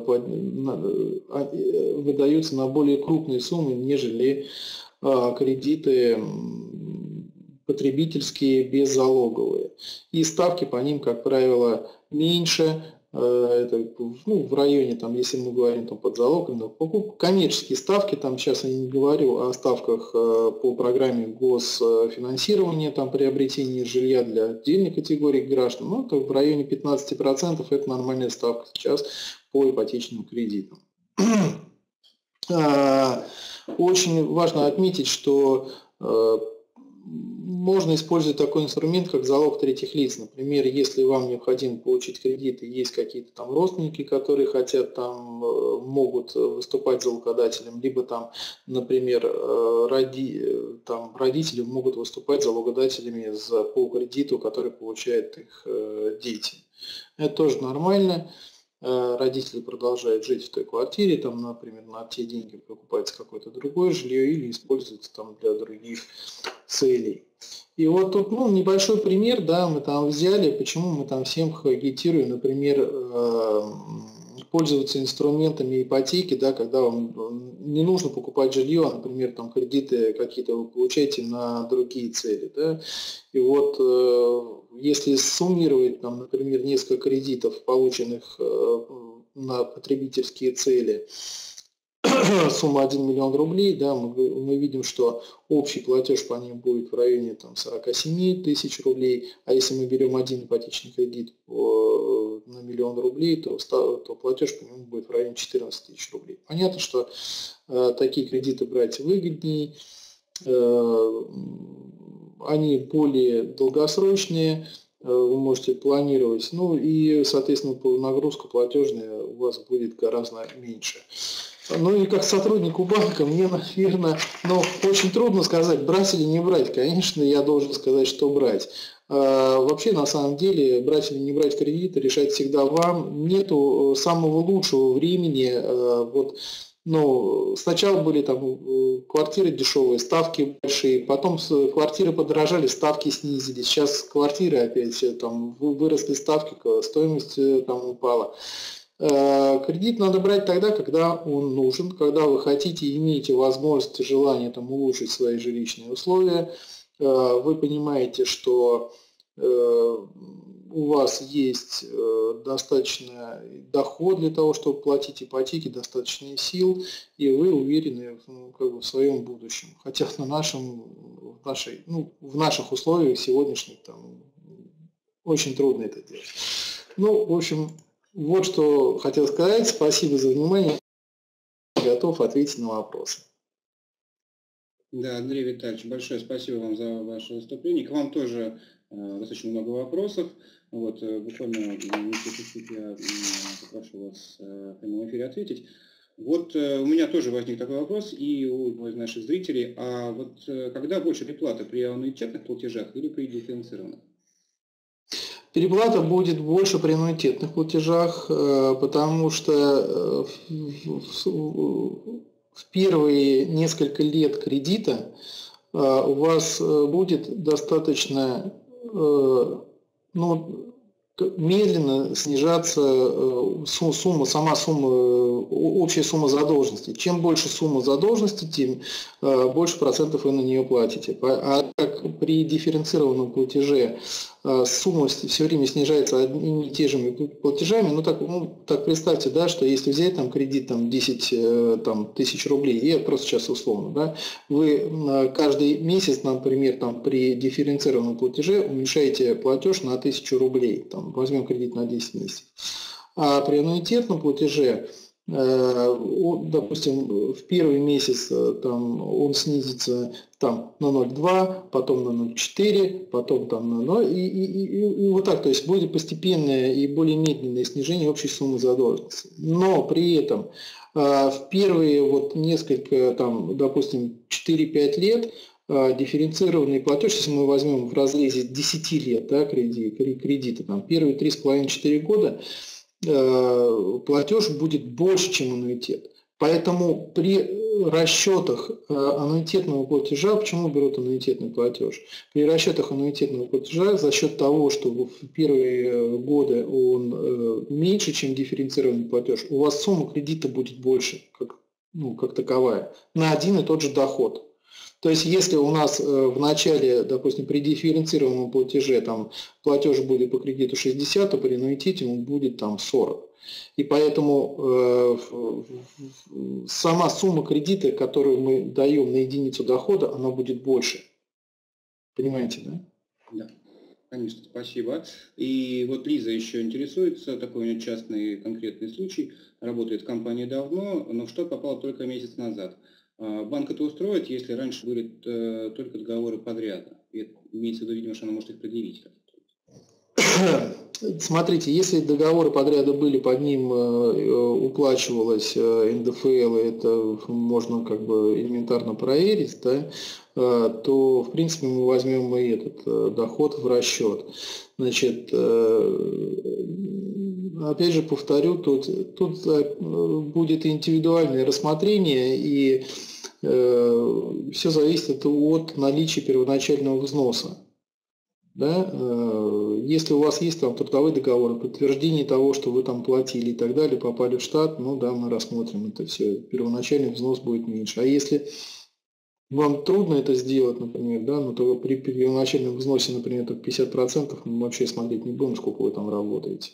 выдаются на более крупные суммы, нежели кредиты потребительские беззалоговые. И ставки по ним, как правило, меньше. Это, в районе, там, если мы говорим там, под залог, коммерческие ставки, там сейчас я не говорю о ставках по программе госфинансирования, там, приобретения жилья для отдельной категории граждан, но это в районе 15% это нормальная ставка сейчас по ипотечным кредитам. Очень важно отметить, что можно использовать такой инструмент, как залог третьих лиц. Например, если вам необходимо получить кредит и есть какие-то там родственники, которые хотят, там, могут выступать залогодателем, либо там, например, родители могут выступать залогодателями по кредиту, который получают их дети. Это тоже нормально. Родители продолжают жить в той квартире, там, например, на те деньги покупается какое-то другое жилье или используется там для других целей. И вот тут небольшой пример, да, мы там взяли, почему мы там всем агитируем, например, пользоваться инструментами ипотеки, да, когда вам не нужно покупать жилье, а, например, там кредиты какие-то вы получаете на другие цели. Да. И вот если суммировать, там, например, несколько кредитов, полученных на потребительские цели, сумма 1 миллион рублей, да, мы видим, что общий платеж по ним будет в районе там, 47 тысяч рублей, а если мы берем один ипотечный кредит на миллион рублей, то платеж по нему будет в районе 14 тысяч рублей. Понятно, что такие кредиты брать выгоднее, они более долгосрочные, вы можете планировать, и, соответственно, нагрузка платежная у вас будет гораздо меньше. И как сотруднику банка мне, наверное, очень трудно сказать, брать или не брать. Конечно, я должен сказать, что брать. Вообще, на самом деле, брать или не брать кредиты решать всегда вам. Нету самого лучшего времени. Сначала были там квартиры дешевые, ставки большие, потом квартиры подорожали, ставки снизились. Сейчас квартиры опять там выросли ставки, стоимость там упала. Кредит надо брать тогда, когда он нужен, когда вы хотите, имеете возможность и желание там, улучшить свои жилищные условия, вы понимаете, что у вас есть достаточно доход для того, чтобы платить ипотеки, достаточно сил, и вы уверены в своем будущем. Хотя в наших условиях сегодняшних там, очень трудно это делать. В общем, вот что хотел сказать. Спасибо за внимание. Готов ответить на вопросы. Да, Андрей Витальевич, большое спасибо вам за ваше выступление. К вам тоже достаточно много вопросов. Буквально чуть-чуть я попрошу вас в прямом эфире ответить. У меня тоже возник такой вопрос и у наших зрителей. А когда больше переплата, при аннуитетных платежах или при дифференцированных? Переплата будет больше при аннуитетных платежах, потому что в первые несколько лет кредита у вас будет достаточно медленно снижаться общая сумма задолженности. Чем больше сумма задолженности, тем больше процентов вы на нее платите. А как при дифференцированном платеже сумма все время снижается одними и те же платежами, так представьте, да, что если взять там кредит там, 10 тысяч рублей, я просто сейчас условно, да, вы каждый месяц, например, там, при дифференцированном платеже уменьшаете платеж на 1000 рублей, там, возьмем кредит на 10 месяцев. А при аннуитетном платеже, допустим, в первый месяц там, он снизится там, на 0,2, потом на 0,4, потом там, на 0, и вот так, то есть будет постепенное и более медленное снижение общей суммы задолженности. Но при этом в первые несколько, там, допустим, 4-5 лет дифференцированный платеж, если мы возьмем в разрезе 10 лет, да, кредита, там, первые 3,5-4 года, платеж будет больше, чем аннуитет. Поэтому при расчетах аннуитетного платежа, почему берут аннуитетный платеж? При расчетах аннуитетного платежа за счет того, что в первые годы он меньше, чем дифференцированный платеж, у вас сумма кредита будет больше, как таковая, на один и тот же доход. То есть, если у нас в начале, допустим, при дифференцированном платеже там, платеж будет по кредиту 60, то при аннуитете он будет там 40. И поэтому сама сумма кредита, которую мы даем на единицу дохода, она будет больше. Понимаете, да? Да, конечно, спасибо. И вот Лиза еще интересуется, такой у нее частный конкретный случай, работает в компании давно, но в штат попала только месяц назад. Банк это устроит, если раньше были только договоры подряда. И имеется в виду, видимо, что она может их предъявить. Смотрите, если договоры подряда были, под ним уплачивалось НДФЛ, это можно как бы элементарно проверить, да, то в принципе мы возьмем и этот доход в расчет. Значит, опять же повторю, тут будет индивидуальное рассмотрение, и все зависит от наличия первоначального взноса. Да? Если у вас есть там трудовые договоры, подтверждение того, что вы там платили и так далее, попали в штат, ну да, мы рассмотрим это все. Первоначальный взнос будет меньше. А если вам трудно это сделать, например, да, ну, то при первоначальном взносе, например, так 50%, мы вообще смотреть не будем, сколько вы там работаете.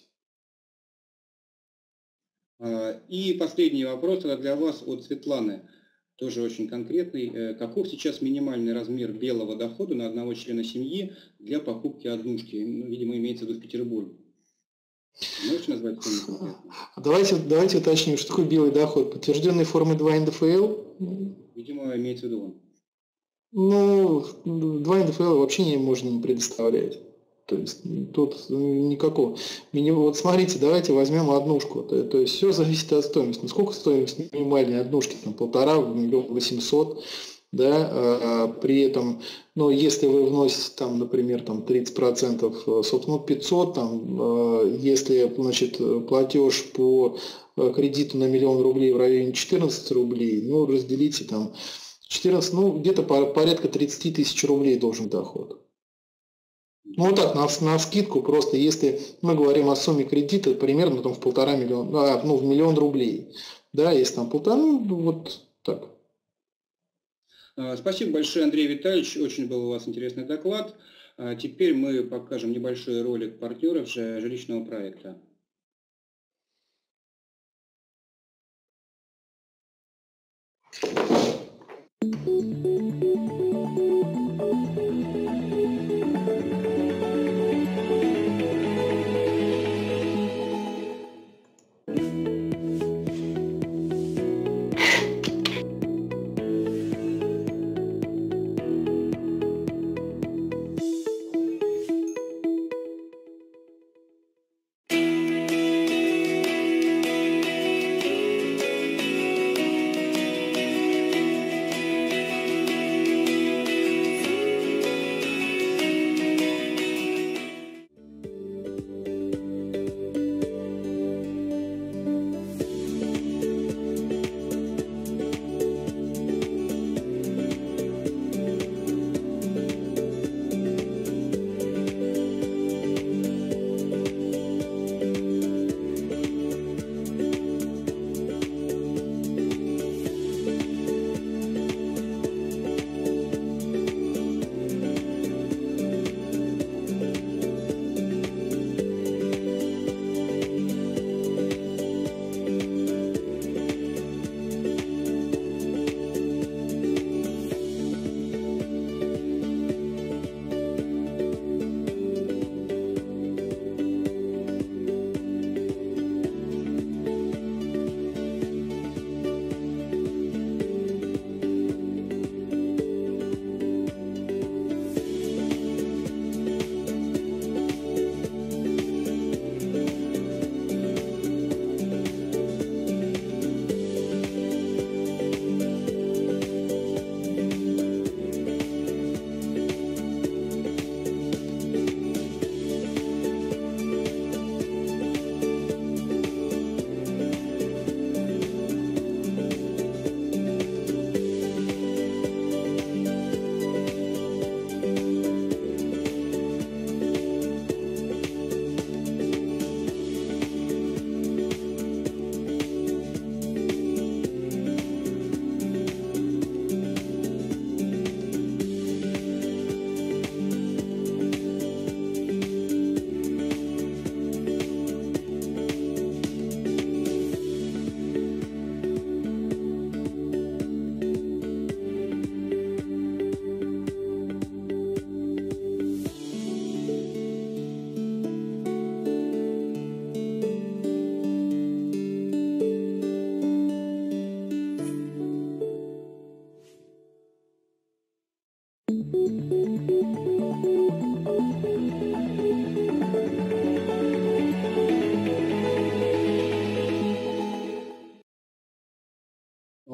И последний вопрос для вас от Светланы. Тоже очень конкретный. Каков сейчас минимальный размер белого дохода на одного члена семьи для покупки однушки? Ну, видимо, имеется в виду в Петербурге. Можете назвать сумму конкретно? Давайте уточним, что такое белый доход. Подтвержденной формы 2 НДФЛ? Видимо, имеется в виду он. Ну, 2 НДФЛ вообще можно не предоставлять. То есть тут никакого. Вот смотрите, давайте возьмем однушку. То есть все зависит от стоимости. Сколько стоимость минимальной однушки? Там 1,5 800 000. Да, при этом, ну, если вы вносите там, например, там 30%, собственно, 500, там, если, значит, платеж по кредиту на 1 000 000 рублей в районе 14 рублей, ну, разделите там 14, ну, где-то порядка 30 000 рублей должен доход. Ну, вот так, на скидку, просто если мы говорим о сумме кредита, примерно там в 1,5 миллиона, ну, в 1 000 000 рублей, да, если там 1,5, ну, вот так. Спасибо большое, Андрей Витальевич, очень был у вас интересный доклад. Теперь мы покажем небольшой ролик партнеров жилищного проекта.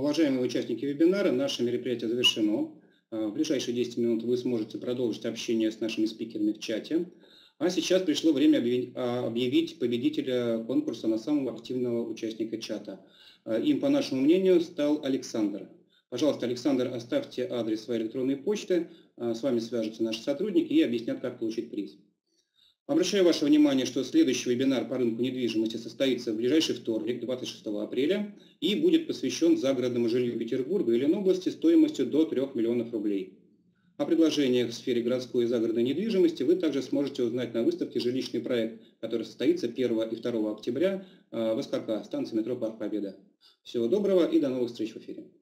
Уважаемые участники вебинара, наше мероприятие завершено. В ближайшие 10 минут вы сможете продолжить общение с нашими спикерами в чате. А сейчас пришло время объявить победителя конкурса на самого активного участника чата. Им, по нашему мнению, стал Александр. Пожалуйста, Александр, оставьте адрес своей электронной почты, с вами свяжутся наши сотрудники и объяснят, как получить приз. Обращаю ваше внимание, что следующий вебинар по рынку недвижимости состоится в ближайший вторник, 26 апреля, и будет посвящен загородному жилью Петербурга и Ленобласти стоимостью до 3 миллионов рублей. О предложениях в сфере городской и загородной недвижимости вы также сможете узнать на выставке «Жилищный проект», который состоится 1 и 2 октября в СКК, станции метро Парк Победа. Всего доброго и до новых встреч в эфире.